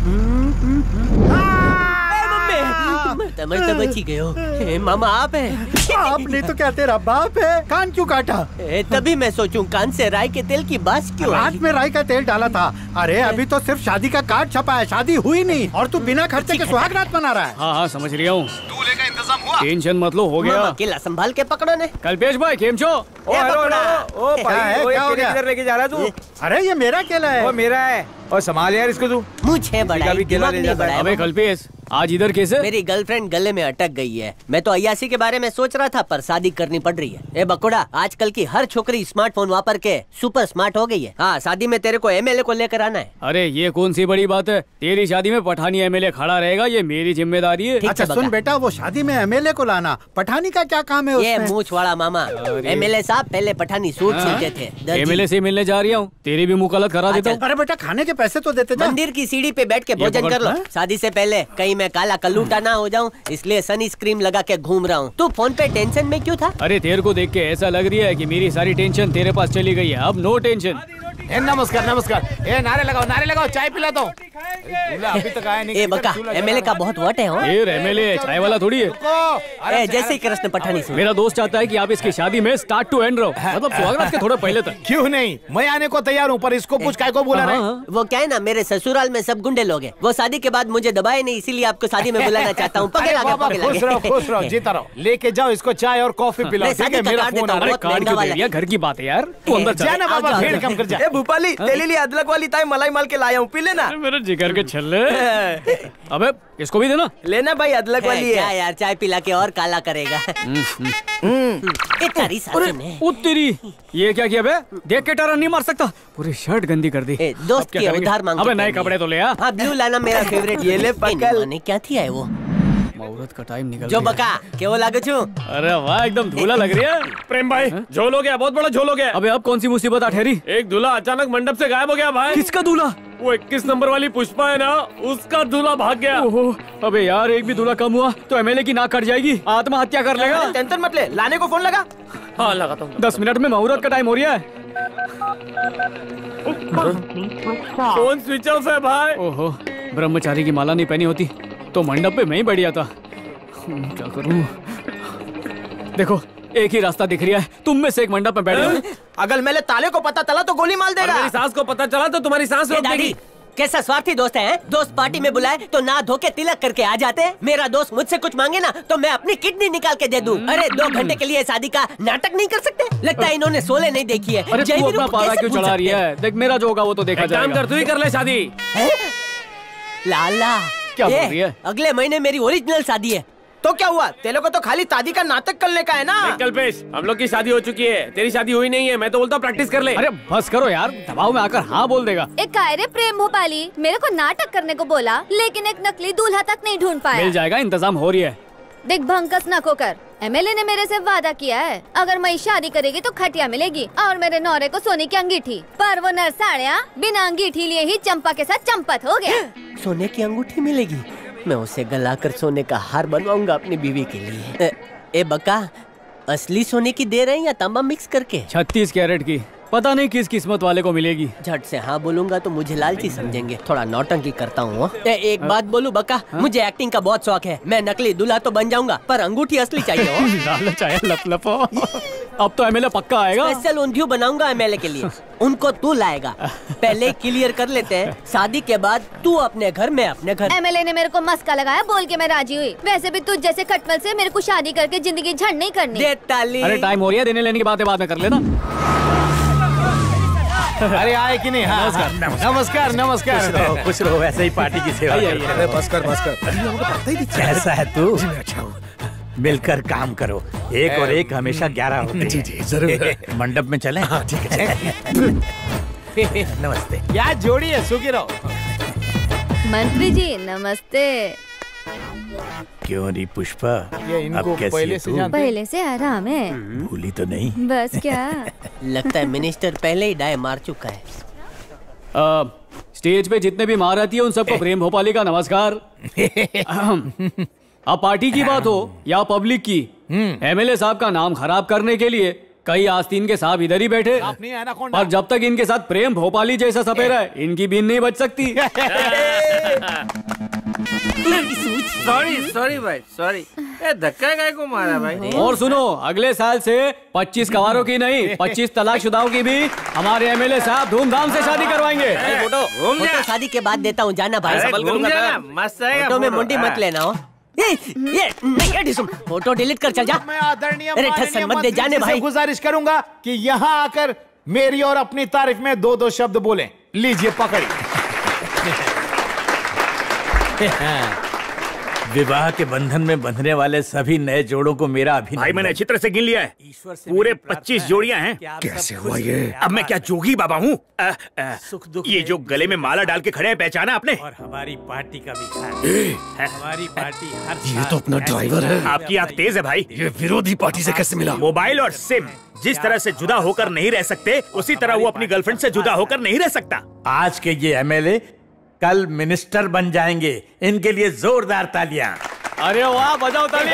मरता बची गए हो। मामा आप हैं? आपने तो क्या तेरा बाप है? कान क्यों काटा? तभी मैं सोचूं कान से राई के तेल की बात क्यों? रात में राई का तेल डाला था। अरे अभी तो सिर्फ शादी का कार्ड छपा है, शादी हुई नहीं और तू बिना खर्चे के सुहाग रात मना रहा है। हाँ समझ रहा हूँ। दूल्हे का इंतजाम हुआ? टेंशन मत लो, हो गया। अकेला संभाल के पकड़ो ने। कल्पेश भाई केम छो? ओ हेलो हेलो। ओ भाई क्या हो गया? लेके जा रहा तू? अरे ये मेरा केला है। वो मेरा है। और संभाल यार इसको तू। मुझे बड़ा दिमाग नहीं बड़ा है। अबे कल्पेश आज इधर कैसे? मेरी गर्लफ्रेंड गले में अटक गई है। मैं तो अय्यासी के बारे में सोच रहा था, पर शादी करनी पड़ रही है। ए बकोड़ा, आजकल की हर छोकरी स्मार्टफोन वापर के सुपर स्मार्ट हो गई है। हाँ, शादी में तेरे को एमएलए को लेकर आना है। अरे ये कौन सी बड़ी बात है? तेरी शादी में पठानी एमएलए खड़ा रहेगा, ये मेरी जिम्मेदारी है। अच्छा सुन बेटा, वो शादी में एमएलए को लाना, पठानी का क्या काम है उसमें? ये मूछ वाला मामा, एमएलए साहब आप पहले पठानी सूट सिलते थे। दर्जी। एमएलए से मिलने जा रही हूँ, तेरी भी मुकालत करा देता हूँ। अरे बेटा खाने के पैसे तो देते। मंदिर की सीढ़ी पे बैठ के भोजन कर लो। शादी से पहले कहीं मैं काला कल्लूटा ना हो जाऊँ, इसलिए सनी स्क्रीम लगा के घूम रहा हूँ। तू फोन पे टेंशन में क्यों था? अरे तेरे को देख के ऐसा लग रही है कि मेरी सारी टेंशन तेरे पास चली गई है। अब नो टेंशन। नमस्कार नमस्कार। नारे लगाओ, चाय पिला दो। अभी तक आया नहीं। ए बका, एमएलए का बहुत वोट है हो। एमएलए चाय वाला थोड़ी है। जैसे ही कृष्ण पठानी से। मेरा दोस्त चाहता है कि आप इसकी शादी में स्टार्ट टू एंड रहो, मतलब सुहागरात के थोड़ा पहले तक। क्यों नहीं, मैं आने को तैयार हूँ, पर इसको पूछ काय को बुला रहे? वो क्या है ना, मेरे ससुराल में सब गुंडे लोग हैं। वो शादी के बाद मुझे दबाए नहीं, इसीलिए आपको शादी में बुलाना चाहता हूँ। खुश रहो, जीता रहो। लेके जाओ इसको चाय और कॉफी पिलाओ। मेरा फोन घर की बात है यार, तू अंदर जाना बाबा, भीड़ कम कर जा। भूपाली तेरे लिए अदरक वाली चाय मलाई माल के लाया हूँ, पी लेना। मेरे जिगर के छल्ले। अबे इसको भी देना। लेना भाई, अदरक वाली है। क्या यार, चाय पिला के और काला करेगा। तेरी ये क्या किया बे? देख के टर्न नहीं मार सकता, पूरी शर्ट गंदी कर दी। दोस्त के उधार मांग। अबे नए कपड़े तो ले आ। हाँ ब्लू लाना, मेरा फेवरेट। ये ले पकड़। ने क्या थी है वो? मुहूर्त का टाइम निकल जो बका क्यों लागू छू? अरे वाह, एकदम धूला लग रही है। प्रेम भाई, झोल हो गया, बहुत बड़ा झोल हो गया। अबे अब कौन सी मुसीबत आ ठहरी? एक दूल्हा अचानक मंडप से गायब हो गया भाई। किसका दूल्हा? वो 21 नंबर वाली पुष्पा है ना, उसका दूल्हा भाग गया। ओहो, अबे यार एक भी दूल्हा कम हुआ तो एमएलए की नाक कट जाएगी, आत्महत्या कर लेगा। टेंशन मत ले, लाने को फोन लगा। हाँ लगाता हूँ। 10 मिनट में मुहूर्त का टाइम हो रहा है। फोन स्विच ऑफ है भाई। ओहो, ब्रह्मचारी की माला नहीं पहनी होती तो मंडप पे मैं ही बढ़िया था। क्या करूं? देखो एक ही रास्ता दिख रहा है, तुम में से एक मंडप में बैठ जाओ। अगर मेरे ताले को पता चला तो गोली मार देगा। मेरी सास को पता चला तो तुम्हारी सांस रोक देगी। कैसा स्वार्थी दोस्त है? दोस्त पार्टी में बुलाए तो ना धोके तिलक करके आ जाते हैं। मेरा दोस्त मुझसे कुछ मांगे ना तो मैं अपनी किडनी निकाल के दे दूं। अरे 2 घंटे के लिए शादी का नाटक नहीं कर सकते? लगता है इन्होंने शोले नहीं देखी है। अरे तू अपना पारा क्यों चढ़ा रही है? देख मेरा जो होगा वो तो देखा जाएगा। काम कर, तू ही कर ले शादी। लाला क्या बोल रही है? अगले महीने मेरी ओरिजिनल शादी है। तो क्या हुआ? तेरे को तो खाली शादी का नाटक करने का है ना। कल्पेश, हम लोग की शादी हो चुकी है, तेरी शादी हुई नहीं है। मैं तो बोलता हूँ प्रैक्टिस कर ले। अरे बस करो यार, दबाव में आकर हाँ बोल देगा। एक कायरे प्रेम भोपाली, मेरे को नाटक करने को बोला, लेकिन एक नकली दूल्हा तक नहीं ढूंढ पाया। मिल जाएगा, इंतजाम हो रही है। देख भंकस न खोकर, एमएलए ने मेरे से वादा किया है, अगर मैं शादी करेगी तो खटिया मिलेगी और मेरे नौरे को सोने की अंगीठी। पर वो नरसाड़िया बिना अंगीठी लिए ही चंपा के साथ चंपत हो गया। सोने की अंगूठी मिलेगी? मैं उसे गलाकर सोने का हार बनवाऊंगा अपनी बीवी के लिए। ए बका, असली सोने की दे रहे हैं या तांबा मिक्स करके? 36 कैरेट की, पता नहीं किस किस्मत वाले को मिलेगी। झट से हाँ बोलूंगा तो मुझे लालची समझेंगे। थोड़ा नौटंकी करता हूँ। एक बात बोलूं बका, मुझे एक्टिंग का बहुत शौक है। मैं नकली दूल्हा तो बन जाऊंगा, पर अंगूठी असली चाहिए हो। लालच आया लपलपो। अब तो एमएलए पक्का आएगा। स्पेशल ऊंधियू बनाऊंगा एमएलए के लिए। उनको तू लाएगा। पहले क्लियर कर लेते हैं, शादी के बाद तू अपने घर, मैं अपने घर। एमएलए ने मेरे को मस्का लगाया, बोल के मैं राजी हुई। वैसे भी तुझ जैसे खटमल से मेरे को शादी करके जिंदगी झंड नहीं करनी। दे ताली। अरे टाइम हो रही है, देने लेने की बातें बाद में कर लेना। अरे आए कि नहीं? हाँ, नमस्कार नमस्कार। खुश रहो, ऐसे ही पार्टी की सेवा। बस कर। कैसा है तू? मिलकर काम करो, एक और एक हमेशा 11 होते हैं। जी जरूर। मंडप में चलें? हाँ ठीक है। नमस्ते। यार जोड़ी है, सुखी रहो। मंत्री जी नमस्ते। क्यों री पुष्पा, ये इनको अब कैसी पहले है से तू? जानते? पहले से आराम है। भूली तो नहीं? बस क्या। लगता है मिनिस्टर पहले ही डाय मार चुका है। स्टेज पे जितने भी महारथी है उन सबको प्रेम भोपाली का नमस्कार। अब पार्टी की बात हो या पब्लिक की, एमएलए साहब का नाम खराब करने के लिए कई आस्तीन के साहब इधर ही बैठे, और जब तक इनके साथ प्रेम भोपाली जैसा सपेरा है, इनकी बीन नहीं बच सकती। सॉरी भाई, सॉरी। धक्का काय को मारा भाई? और सुनो, अगले साल से 25 कवारों की नहीं 25 तलाकशुदाओं की भी हमारे एमएलए साहब धूमधाम से शादी करवाएंगे। फोटो शादी के बाद देता हूँ, जाना भाई। मस्त है। फोटो में मुंडी मत लेना हो। ये फोटो डिलीट कर चल जा। मैं आदरणीय अरे ठसन मत दे, जाने भाई। गुजारिश करूंगा कि यहाँ आकर मेरी और अपनी तारीफ में 2-2 शब्द बोलें। लीजिए पकड़िए। विवाह के बंधन में बंधने वाले सभी नए जोड़ों को मेरा अभिनंदन। भाई मैंने अच्छी तरह से गिन लिया है, पूरे 25 जोड़ियां हैं। कैसे हुआ ये? अब मैं क्या जोगी बाबा हूँ? ये जो गले में माला डाल के खड़े हैं, पहचाना आपने? और हमारी पार्टी का भी हमारी पार्टी ये तो अपना ड्राइवर है। आपकी आंख तेज है भाई। ये विरोधी पार्टी से कैसे मिला? मोबाइल और सिम जिस तरह से जुदा होकर नहीं रह सकते, उसी तरह वो अपनी गर्लफ्रेंड से जुदा होकर नहीं रह सकता। आज के ये एमएलए कल मिनिस्टर बन जाएंगे, इनके लिए जोरदार तालियां। अरे वाह, बजाओ ताली।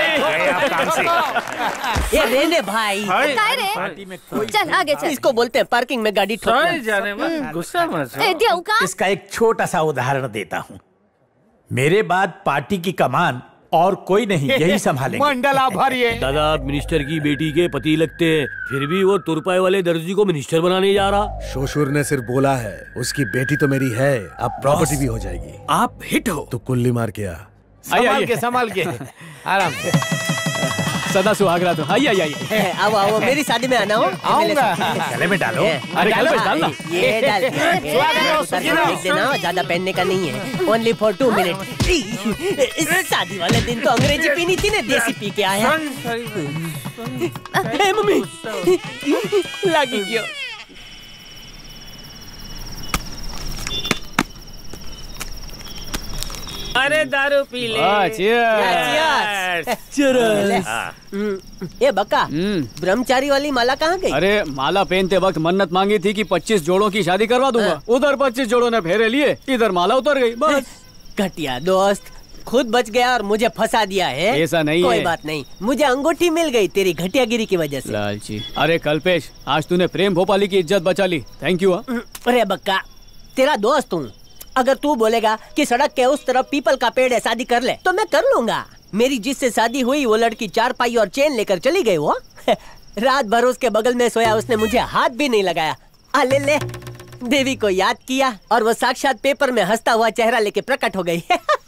ये रहने भाई, चल आगे चल। इसको बोलते हैं पार्किंग में गाड़ी ठोकना। जाने मत, गुस्सा मत। देवका, इसका एक छोटा सा उदाहरण देता हूँ। मेरे बाद पार्टी की कमान और कोई नहीं, यही संभालेंगे। मंडल आभारी है। दादा, आप मिनिस्टर की बेटी के पति लगते हैं, फिर भी वो तुरपाई वाले दर्जी को मिनिस्टर बनाने जा रहा। शोशुर ने सिर्फ बोला है, उसकी बेटी तो मेरी है, अब प्रॉपर्टी भी हो जाएगी। आप हिट हो तो कुल्ली मार के आ। संभाल के आराम से। सदा सुहागरा तो। आइए आइए आइए। आओ आओ, मेरी शादी में आना हो। आऊंगा। गले में डालो। अरे गले में डालना। ये डाल देख देना, ज्यादा पहनने का नहीं है, ओनली फॉर 2 मिनट। शादी वाले दिन तो अंग्रेजी पीनी थी ना, देसी पी के आया। मम्मी लागी क्यों? अरे दारू पी ले। ये बक्का, ब्रह्मचारी वाली माला कहाँ गई? अरे माला पहनते वक्त मन्नत मांगी थी कि 25 जोड़ों की शादी करवा दूंगा। उधर 25 जोड़ों ने फेरे लिए, इधर माला उतर गई, बस। घटिया दोस्त, खुद बच गया और मुझे फंसा दिया है। ऐसा नहीं कोई है। बात नहीं, मुझे अंगूठी मिल गई तेरी घटियागिरी की वजह से। लालची। अरे कल्पेश, आज तूने प्रेम भोपाली की इज्जत बचा ली, थैंक यू। अरे बक्का, तेरा दोस्त हूँ, अगर तू बोलेगा कि सड़क के उस तरफ पीपल का पेड़ है, शादी कर ले, तो मैं कर लूंगा। मेरी जिससे शादी हुई वो लड़की चारपाई और चेन लेकर चली गई। वो रात भर उसके बगल में सोया, उसने मुझे हाथ भी नहीं लगाया। ले ले, देवी को याद किया और वो साक्षात पेपर में हंसता हुआ चेहरा लेके प्रकट हो गई।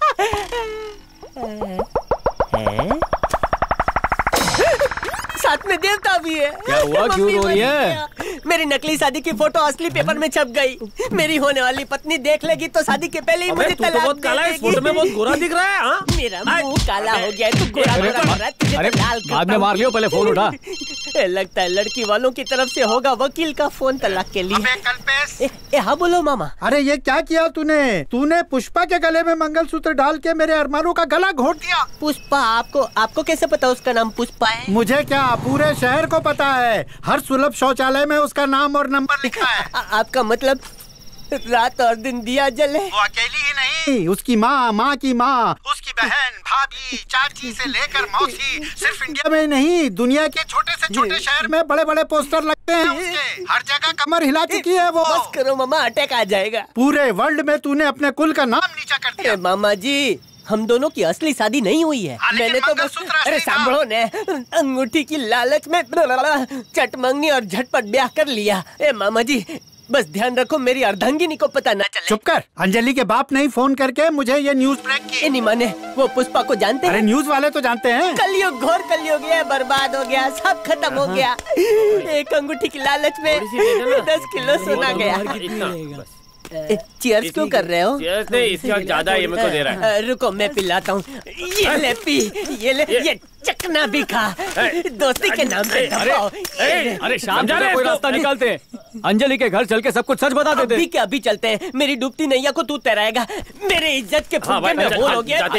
साथ में देवता भी है। क्या हुआ, क्यों रो रही है? मेरी नकली शादी की फोटो असली पेपर में छप गई। मेरी होने वाली पत्नी देख लेगी तो शादी के पहले ही मुझे तलाक दे बहुत काला है, इस फोटो में बहुत गोरा दिख रहा है। हाँ? मेरा मुंह काला हो गया है, तू गोरा गोरा हो रहा है, तुझे अरे तो लाल बाद में मार लियो, पहले फोन उठा। लगता है लड़की वालों की तरफ से होगा वकील का फोन तलाक के लिए। हाँ बोलो मामा। अरे ये क्या किया तूने? तूने पुष्पा के गले में मंगलसूत्र डाल के मेरे अरमानों का गला घोट दिया। पुष्पा? आपको कैसे पता उसका नाम पुष्पा है? मुझे क्या, पूरे शहर को पता है। हर सुलभ शौचालय में उसका नाम और नंबर लिखा है। आपका मतलब रात और दिन दिया जले? वो अकेली ही नहीं, उसकी माँ, माँ की माँ, उसकी बहन, भाभी, चाची से लेकर मौसी। सिर्फ इंडिया में नहीं, दुनिया के छोटे से छोटे शहर में बड़े बड़े पोस्टर लगते हैं उसके। हर जगह कमर हिला चुकी है वो। बस करो मामा, अटैक आ जाएगा। पूरे वर्ल्ड में तूने अपने कुल का नाम नीचा कर दिया। मामा जी, हम दोनों की असली शादी नहीं हुई है। मैंने तो बस, अरे सांभळो ने, अंगूठी की लालच में चटमंगनी और झटपट ब्याह कर लिया। ए मामा जी, बस ध्यान रखो मेरी अर्धांगिनी को पता ना चले। चुप कर। अंजलि के बाप ने ही फोन करके मुझे ये न्यूज ब्रेक की। नहीं माने, वो पुष्पा को जानते हैं? अरे न्यूज वाले तो जानते हैं। कलयुग, घोर कलयुग है, बर्बाद हो गया, सब खत्म हो गया। एक अंगूठी की लालच में 10 किलो सोना गया। चीयर्स क्यों कर रहे हो? चीयर्स नहीं, इसका ज्यादा ये मेरे को दे रहा है। रुको मैं पिलाता हूँ। ये ले पी, ये ले, ये चखना भी खा, दोस्ती के नाम पे दबाओ। अरे शाम को कोई रास्ता निकालते हैं। अंजलि के घर चल के सब कुछ सच बता देते। अभी क्या, अभी चलते हैं। मेरी डूबती नैया को तू तैराएगा। मेरे इज्जत के फुग्गे में होल हो गया।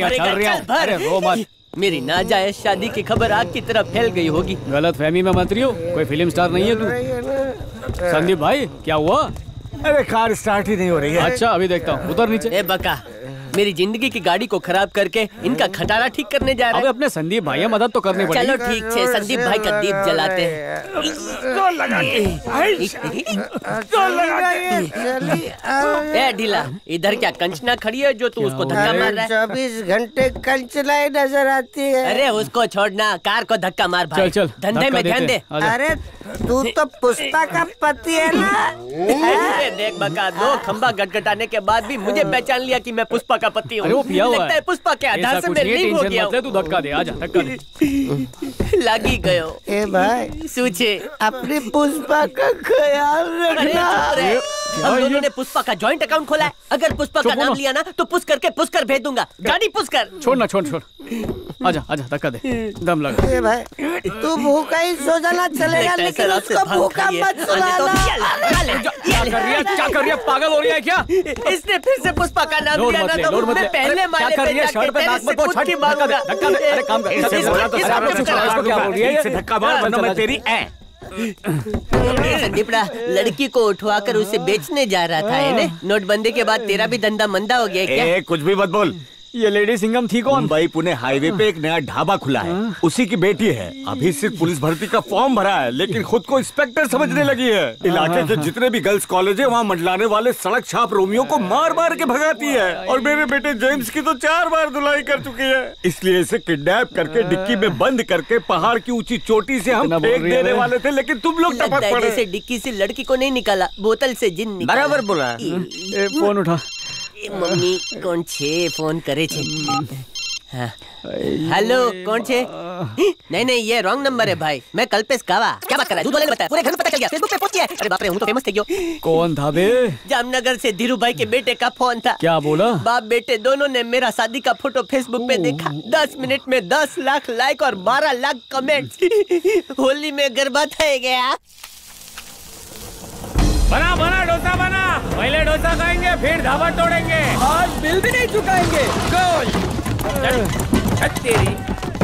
मेरी नाजायज शादी की खबर आग की तरह फैल गई होगी। गलत फहमी में मत रहियो, कोई फिल्म स्टार नहीं है तू। संदीप भाई, क्या हुआ? अरे कार स्टार्ट ही नहीं हो रही है। अच्छा अभी देखता हूँ, उतर नीचे। ए बका, मेरी जिंदगी की गाड़ी को खराब करके इनका खटारा ठीक करने जा रहा है। अपने संदीप भाई मदद तो करनी पड़ेगी। चलो ठीक है, संदीप भाई का दीप जलाते हैं। ए ढीला, इधर क्या कंचना खड़ी है जो तू उसको धक्का मार रहा है? 24 घंटे कंचनाई नजर आती है। अरे उसको छोड़ना, कार को धक्का मार भाई। चल धंधे में ध्यान दे। अरे तू तो पुष्पा का पति है ना? देख बका, 2 खंबा गटगटाने के बाद भी मुझे पहचान लिया कि मैं पुष्पा का पति हूँ। अरे वो पिया हुआ लगता है पुष्पा के आधार से मैं लिंक हो गया तू धक्का दे, आजा धक्का दे। लागी गयो। ए भाई सूचे अपने पुष्पा का ख्याल रखना। हम दोनों ने पुष्पा का जॉइंट अकाउंट खोला है। अगर पुष्पा का नाम लिया ना तो पुश करके पुष्कर भेज दूंगा। गाड़ी पुश कर। छोड़ ना, छोड़ छोड़, आजा आजा धक्का दे, दम लगा। ए भाई तू भूखा ही सो जाना चलेगा, लेकिन उसको भूखा मत सुलाना। क्या कर रही है, पागल हो रही है क्या? इसने फिर से पुष्पा का नाम लिया ना तो मैं पहले माले पे जाके तेरे से पूछ के मारूंगा। धक्का दे, अरे काम कर, इसको क्या बोल रही है? धक्का मार वरना मैं तेरी संदीपड़ा लड़की को उठवाकर उसे बेचने जा रहा था, है ना? नोटबंदी के बाद तेरा भी धंधा मंदा हो गया क्या? कुछ भी मत बोल। ये लेडी सिंघम थी कौन? मुंबई पुणे हाईवे पे एक नया ढाबा खुला है, उसी की बेटी है। अभी सिर्फ पुलिस भर्ती का फॉर्म भरा है, लेकिन खुद को इंस्पेक्टर समझने लगी है। इलाके के जितने भी गर्ल्स कॉलेज है वहाँ मंडलाने वाले सड़क छाप रोमियो को मार मार के भगाती है। और मेरे बेटे जेम्स की तो 4 बार धुलाई कर चुकी है। इसलिए इसे किडनैप करके डिक्की में बंद करके पहाड़ की ऊंची चोटी से हम फेंक देने वाले थे, लेकिन तुम लोग टपक पड़े। जैसे डिक्की से लड़की को नहीं निकाला, बोतल से जिन निकाला। बराबर बोला। फोन उठा। मम्मी कौन छे फोन करे छे? हेलो कौन छे? नहीं नहीं ये रॉन्ग नंबर है भाई। मैं कल्पेश कावा। क्या बात कर रहा है? दूध वाले ने बताया, पूरे घर में पता चल गया, फेसबुक पे पोस्ट किया है। अरे बाप रे, हम तो फेमस थे क्यों? कौन था बे? जामनगर से धीरू भाई के बेटे का फोन था। क्या बोला? बाप बेटे दोनों ने मेरा शादी का फोटो फेसबुक पे देखा। 10 मिनट में 10 लाख लाइक और 12 लाख कमेंट। होली में गरबा था गया। बना बना डोसा बना। पहले डोसा खाएंगे फिर ढाबा तोड़ेंगे। आज बिल भी नहीं चुकाएंगे। तेरी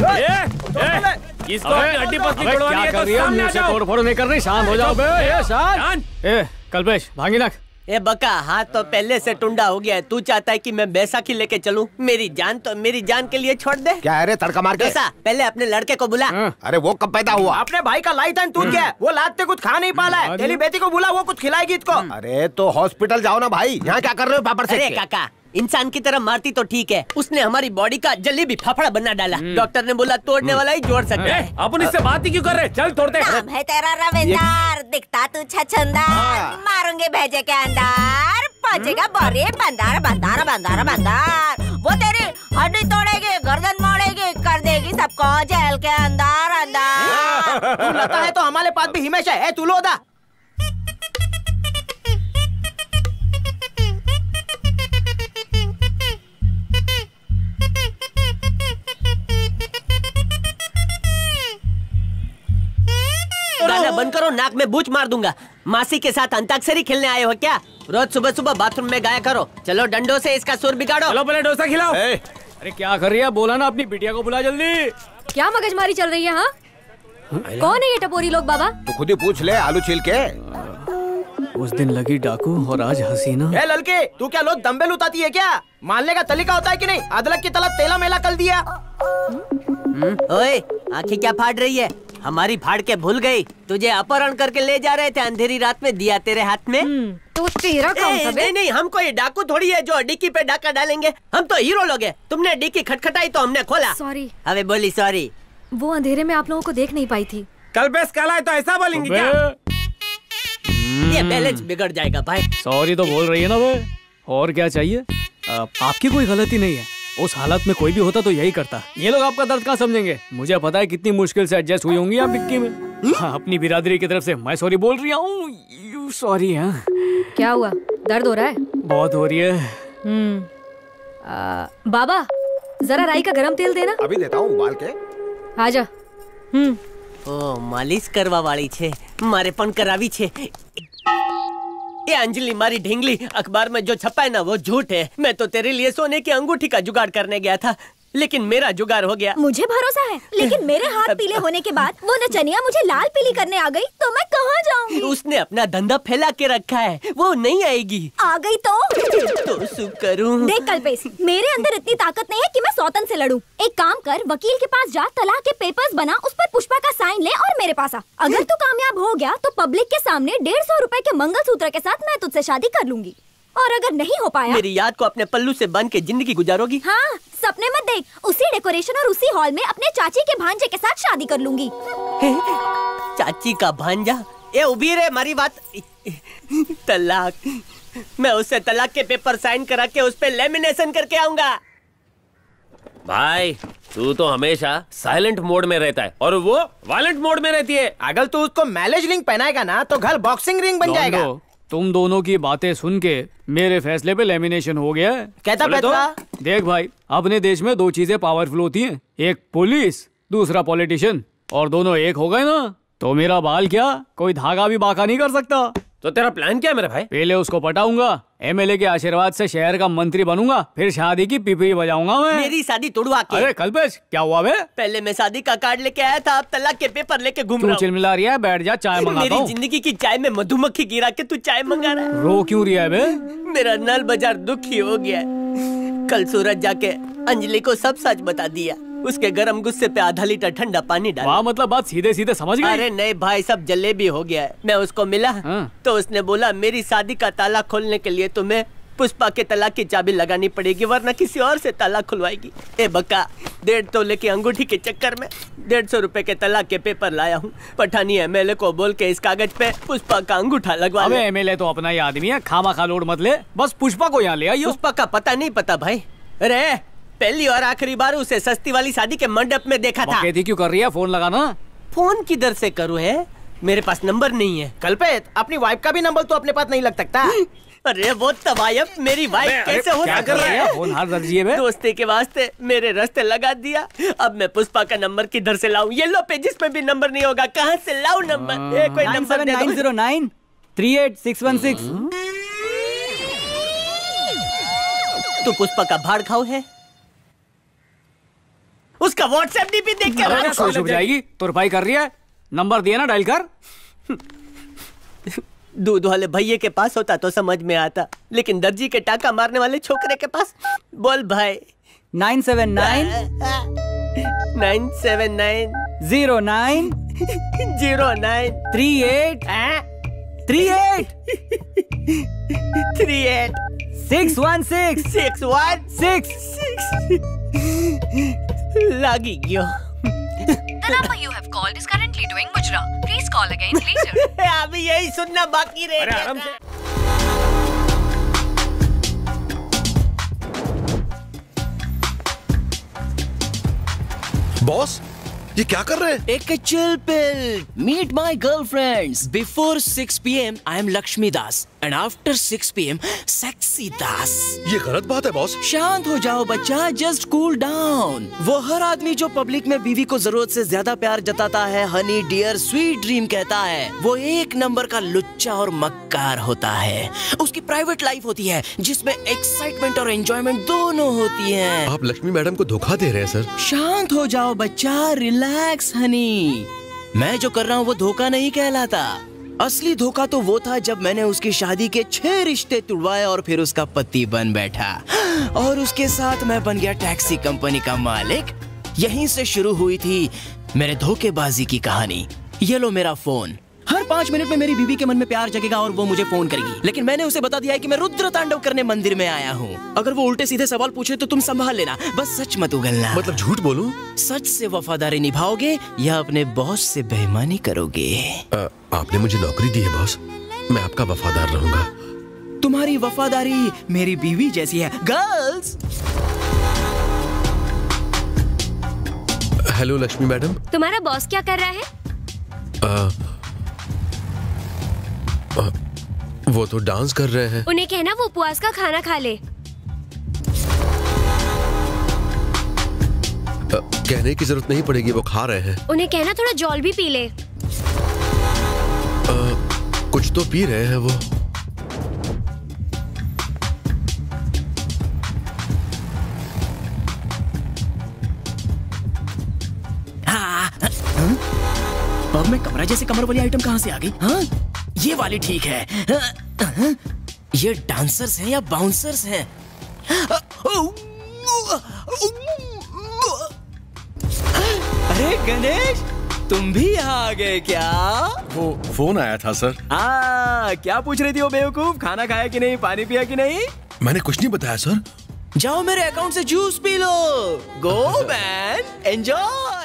इसको हड्डी पसली तोड़वानी है तो सामने आ जाओ। तोड़ फोड़ नहीं कर रही, शांत हो जाओ बे। ये शांत। ए कल्पेश भांगी रख। ए बका, हाथ तो पहले से टुंडा हो गया है। तू चाहता है कि मैं बैसाखी लेके चलूं? मेरी जान तो मेरी जान के लिए छोड़ दे। क्या है रे तड़का मार के? पहले अपने लड़के को बुला। अरे वो कब पैदा हुआ? अपने भाई का लाइटन टूट गया है। वो लाते कुछ खा नहीं पाला है। तेरी बेटी को बुला, वो कुछ खिलाएगी इसको। अरे तो हॉस्पिटल जाओ ना भाई, यहाँ क्या कर रहे हो पापड़ से? अरे काका, इंसान की तरह मारती तो ठीक है, उसने हमारी बॉडी का जलेबी फाफड़ा बना डाला। डॉक्टर ने बोला तोड़ने वाला ही जोड़ सकता है। अपन इससे बात ही क्यों कर रहे? चल तोड़ते। नाम है तेरा रविंदर, दिखता तू छछंदर। मारूंगे भेजे के अंदर, पहुंचेगा बोरे बंदार बंदार बंदार बंदार। वो तेरी हड्डी तोड़ेगी, गर्दन मोड़ेगी, कर देगी सबको जेल के अंदर अंदर। तू लगता है तो हमारे पास भी हिमेश है। तू लोदा गाना बंद करो, नाक में बूच मार दूंगा। मासी के साथ अंताक्षरी खेलने आए हो क्या? रोज सुबह सुबह बाथरूम में गाया करो। चलो डंडों से इसका सुर बिगाड़ो। चलो पहले डोसा खिलाओ। अरे क्या कर रही है? बोला ना अपनी बिटिया को बुला जल्दी। क्या मगजमारी चल रही है? हाँ कौन है ये टपोरी लोग बाबा? तो खुद ही पूछ ले, आलू छील के। उस दिन लगी डाकू और आज हसीना। ए लड़के, तू क्या लोग डंबल उठाती है क्या? मानने का तरीका होता है कि नहीं? अदरक की तरह तेला मेला कर दिया। ओए आंखें क्या फाड़ रही है? हमारी फाड़ के भूल गई। तुझे अपहरण करके ले जा रहे थे अंधेरी रात में, दिया तेरे हाथ में। तो तेरा काम था बे? नहीं, हमको ये डाकू थोड़ी है जो डिक्की पे डाका डालेंगे। हम तो हीरो लोग हैं। तुमने डिक्की खटखटाई तो हमने खोला। सॉरी। अबे बोली सॉरी। वो अंधेरे में आप लोगों को देख नहीं पाई थी। कल्पेश काला है तो ऐसा बोलेंगे क्या? ये बैलेंस बिगड़ जाएगा भाई। सॉरी तो बोल रही है ना वे, और क्या चाहिए? आपकी कोई गलती नहीं है। उस हालत में कोई भी होता तो यही करता। ये लोग आपका दर्द कहाँ समझेंगे? मुझे पता है कितनी मुश्किल से एडजस्ट हुई होंगी आप डिक्की में। हाँ, अपनी बिरादरी की तरफ से मैं सॉरी बोल रही हूँ। सॉरी। हाँ क्या हुआ? दर्द हो रहा है? बहुत हो रही है। बाबा जरा राई का गरम तेल देना। अभी देता हूँ उबाल के। आजा। ओ मालिश करवा वाली छे, मारे पण करावी छे। ये अंजलि मारी ढींगली, अखबार में जो छपा है ना वो झूठ है। मैं तो तेरे लिए सोने की अंगूठी का जुगाड़ करने गया था, लेकिन मेरा जुगाड़ हो गया। मुझे भरोसा है, लेकिन मेरे हाथ पीले होने के बाद वो नचनिया मुझे लाल पीली करने आ गई तो मैं कहाँ जाऊंगी? उसने अपना धंधा फैला के रखा है, वो नहीं आएगी। आ गई तो सुख करूं। देख कल्पेश, मेरे अंदर इतनी ताकत नहीं है कि मैं सौतन से लड़ूं। एक काम कर, वकील के पास जा, तलाक के पेपर्स बना, उस पर पुष्पा का साइन ले और मेरे पास आ। अगर तू कामयाब हो गया तो पब्लिक के सामने 150 रुपए के मंगलसूत्र के साथ मैं तुझसे शादी कर लूंगी। और अगर नहीं हो पाया, मेरी याद को अपने पल्लू से बांध के जिंदगी गुजारोगी। हाँ, सपने मत देख, उसी डेकोरेशन और उसी हॉल में अपने चाची के भांजे के साथ शादी कर लूंगी। चाची का भांजा? ये उभी रे, मारी बात। तलाक मैं उससे तलाक के पेपर साइन करा के उस पे लेमिनेशन करके आऊंगा। भाई तू तो हमेशा साइलेंट मोड में रहता है और वो वायलेंट मोड में रहती है। अगर तू उसको मैलेज रिंग पहनाएगा ना तो घर बॉक्सिंग रिंग बन जाएगा। तुम दोनों की बातें सुन के मेरे फैसले पे लेमिनेशन हो गया है। कहता बेटा देख भाई, अपने देश में 2 चीजें पावरफुल होती हैं, एक पुलिस, दूसरा पॉलिटिशियन, और दोनों एक हो गए ना तो मेरा बाल क्या कोई धागा भी बाका नहीं कर सकता। तो तेरा प्लान क्या है मेरे भाई? पहले उसको पटाऊंगा, एमएलए के आशीर्वाद से शहर का मंत्री बनूंगा, फिर शादी की पिपरी बजाऊंगा मैं। मेरी शादी तोड़वा के। अरे कल्पेश क्या हुआ बे? पहले मैं शादी का कार्ड लेके आया था, अब तलाक के पेपर लेके घूम रहा हूँ। चिलमिला रही है, बैठ जा, चाय मंगाता हूँ। मेरी जिंदगी की चाय में मधुमक्खी गिरा के तू चाय मंगा रहा है। रो क्यों रही है बे? मेरा नल बाजार दुखी हो गया है। कल सूरज जाके अंजलि को सब सच बता दिया। उसके गरम गुस्से पे आधा लीटर ठंडा पानी डाला। वाह, मतलब बात सीधे सीधे समझ गए। अरे नहीं भाई, सब जलेबी हो गया है। मैं उसको मिला तो उसने बोला मेरी शादी का ताला खोलने के लिए तुम्हें पुष्पा के तलाक की चाबी लगानी पड़ेगी, वरना किसी और से ताला खुलवाएगी। ए बक्का, 1.5 तोले की अंगूठी के चक्कर में 150 रुपए के तलाक के पेपर लाया हूँ। पठानी एमएलए को बोल के इस कागज पे पुष्पा का अंगूठा लगवा। अबे एमएलए तो अपना ही आदमी है, खामा खा लोड मत ले, बस पुष्पा को यहाँ ले आइयो। पुष्पा का पता नहीं पता भाई। अरे पहली और आखिरी बार उसे सस्ती वाली शादी के मंडप में देखा था। कहती क्यों कर रही है? फोन लगाना। फोन किधर से करूँ है? मेरे पास नंबर नहीं है। कल्पेत, अपनी वाइफ का भी नंबर तो अपने पास नहीं लग सकता। अरे वो तवायफ मेरी वाइफ कैसे हो सकती है? दोस्ती के वास्ते मेरे रास्ते लगा दिया। अब मैं पुष्पा का नंबर किधर से लाऊं? येलो पेजेस में भी नंबर नहीं होगा, कहाँ से लाऊं नंबर? कोई नंबर 909 38616। तू पुष्पा का भाड़ खाओ है? उसका व्हाट्सएप डीपी देख के खुश हो जाएगी। तुरपाई कर रही है, नंबर दिया ना, डायल कर। दूध वाले भैये के पास होता तो समझ में आता, लेकिन दर्जी के टाका मारने वाले छोकरे के पापास। बोल भाई। 979 979 09 09 38 38 38 616 616 लागी गयो। The number you have called is currently doing Mujra. Please call again later. अभी यही सुनना बाकी रह गया था। बॉस, ये क्या कर रहे हैं? एक chill pill. Meet my girlfriends. Before 6 PM I am Lakshmi Das and after 6 PM sexy Das. ये गलत बात है बॉस। शांत हो जाओ बच्चा, जस्ट कूल डाउन। वो हर आदमी जो पब्लिक में बीवी को जरूरत से ज्यादा प्यार जताता है, हनी डियर स्वीट ड्रीम कहता है, वो एक नंबर का लुच्चा और मक्कार होता है। उसकी प्राइवेट लाइफ होती है जिसमें एक्साइटमेंट और एंजॉयमेंट दोनों होती है। आप लक्ष्मी मैडम को धोखा दे रहे हैं सर। शांत हो जाओ बच्चा, रिलैक्स हनी। मैं जो कर रहा हूँ वो धोखा नहीं कहलाता। असली धोखा तो वो था जब मैंने उसकी शादी के 6 रिश्ते तुड़वाए और फिर उसका पति बन बैठा और उसके साथ मैं बन गया टैक्सी कंपनी का मालिक। यहीं से शुरू हुई थी मेरे धोखेबाजी की कहानी। ये लो मेरा फोन। हर 5 मिनट में मेरी बीवी के मन में प्यार जगेगा और वो मुझे फोन करेगी, लेकिन मैंने उसे बता दिया है कि मैं रुद्र तांडव करने मंदिर में आया हूँ। अगर वो उल्टे सीधे सवाल पूछे तो तुम संभाल लेना, बस सच मत उगलना। मतलब झूठ बोलूं? सच से वफादारी निभाओगे या अपने बॉस से बेईमानी करोगे? आपने मुझे नौकरी दी है बॉस, मैं आपका वफादार रहूंगा। तुम्हारी वफादारी मेरी बीवी जैसी है। गर्ल्स। Hello Lakshmi madam. तुम्हारा बॉस क्या कर रहा है? वो तो डांस कर रहे हैं। उन्हें कहना वो उपवास का खाना खा ले। कहने की जरूरत नहीं पड़ेगी, वो खा रहे हैं। उन्हें कहना थोड़ा जॉल भी पी ले। कुछ तो पी रहे हैं वो। अब मैं कमरा जैसे कमर वाली आइटम कहाँ से आ गई? हाँ, ये वाली ठीक है। ये डांसर्स हैं या बाउंसर्स हैं? अरे गणेश, तुम भी यहाँ आ गए क्या? वो फोन आया था सर। क्या पूछ रही थी वो बेवकूफ? खाना खाया कि नहीं, पानी पिया कि नहीं? मैंने कुछ नहीं बताया सर। जाओ मेरे अकाउंट से जूस पी लो। Go man, enjoy.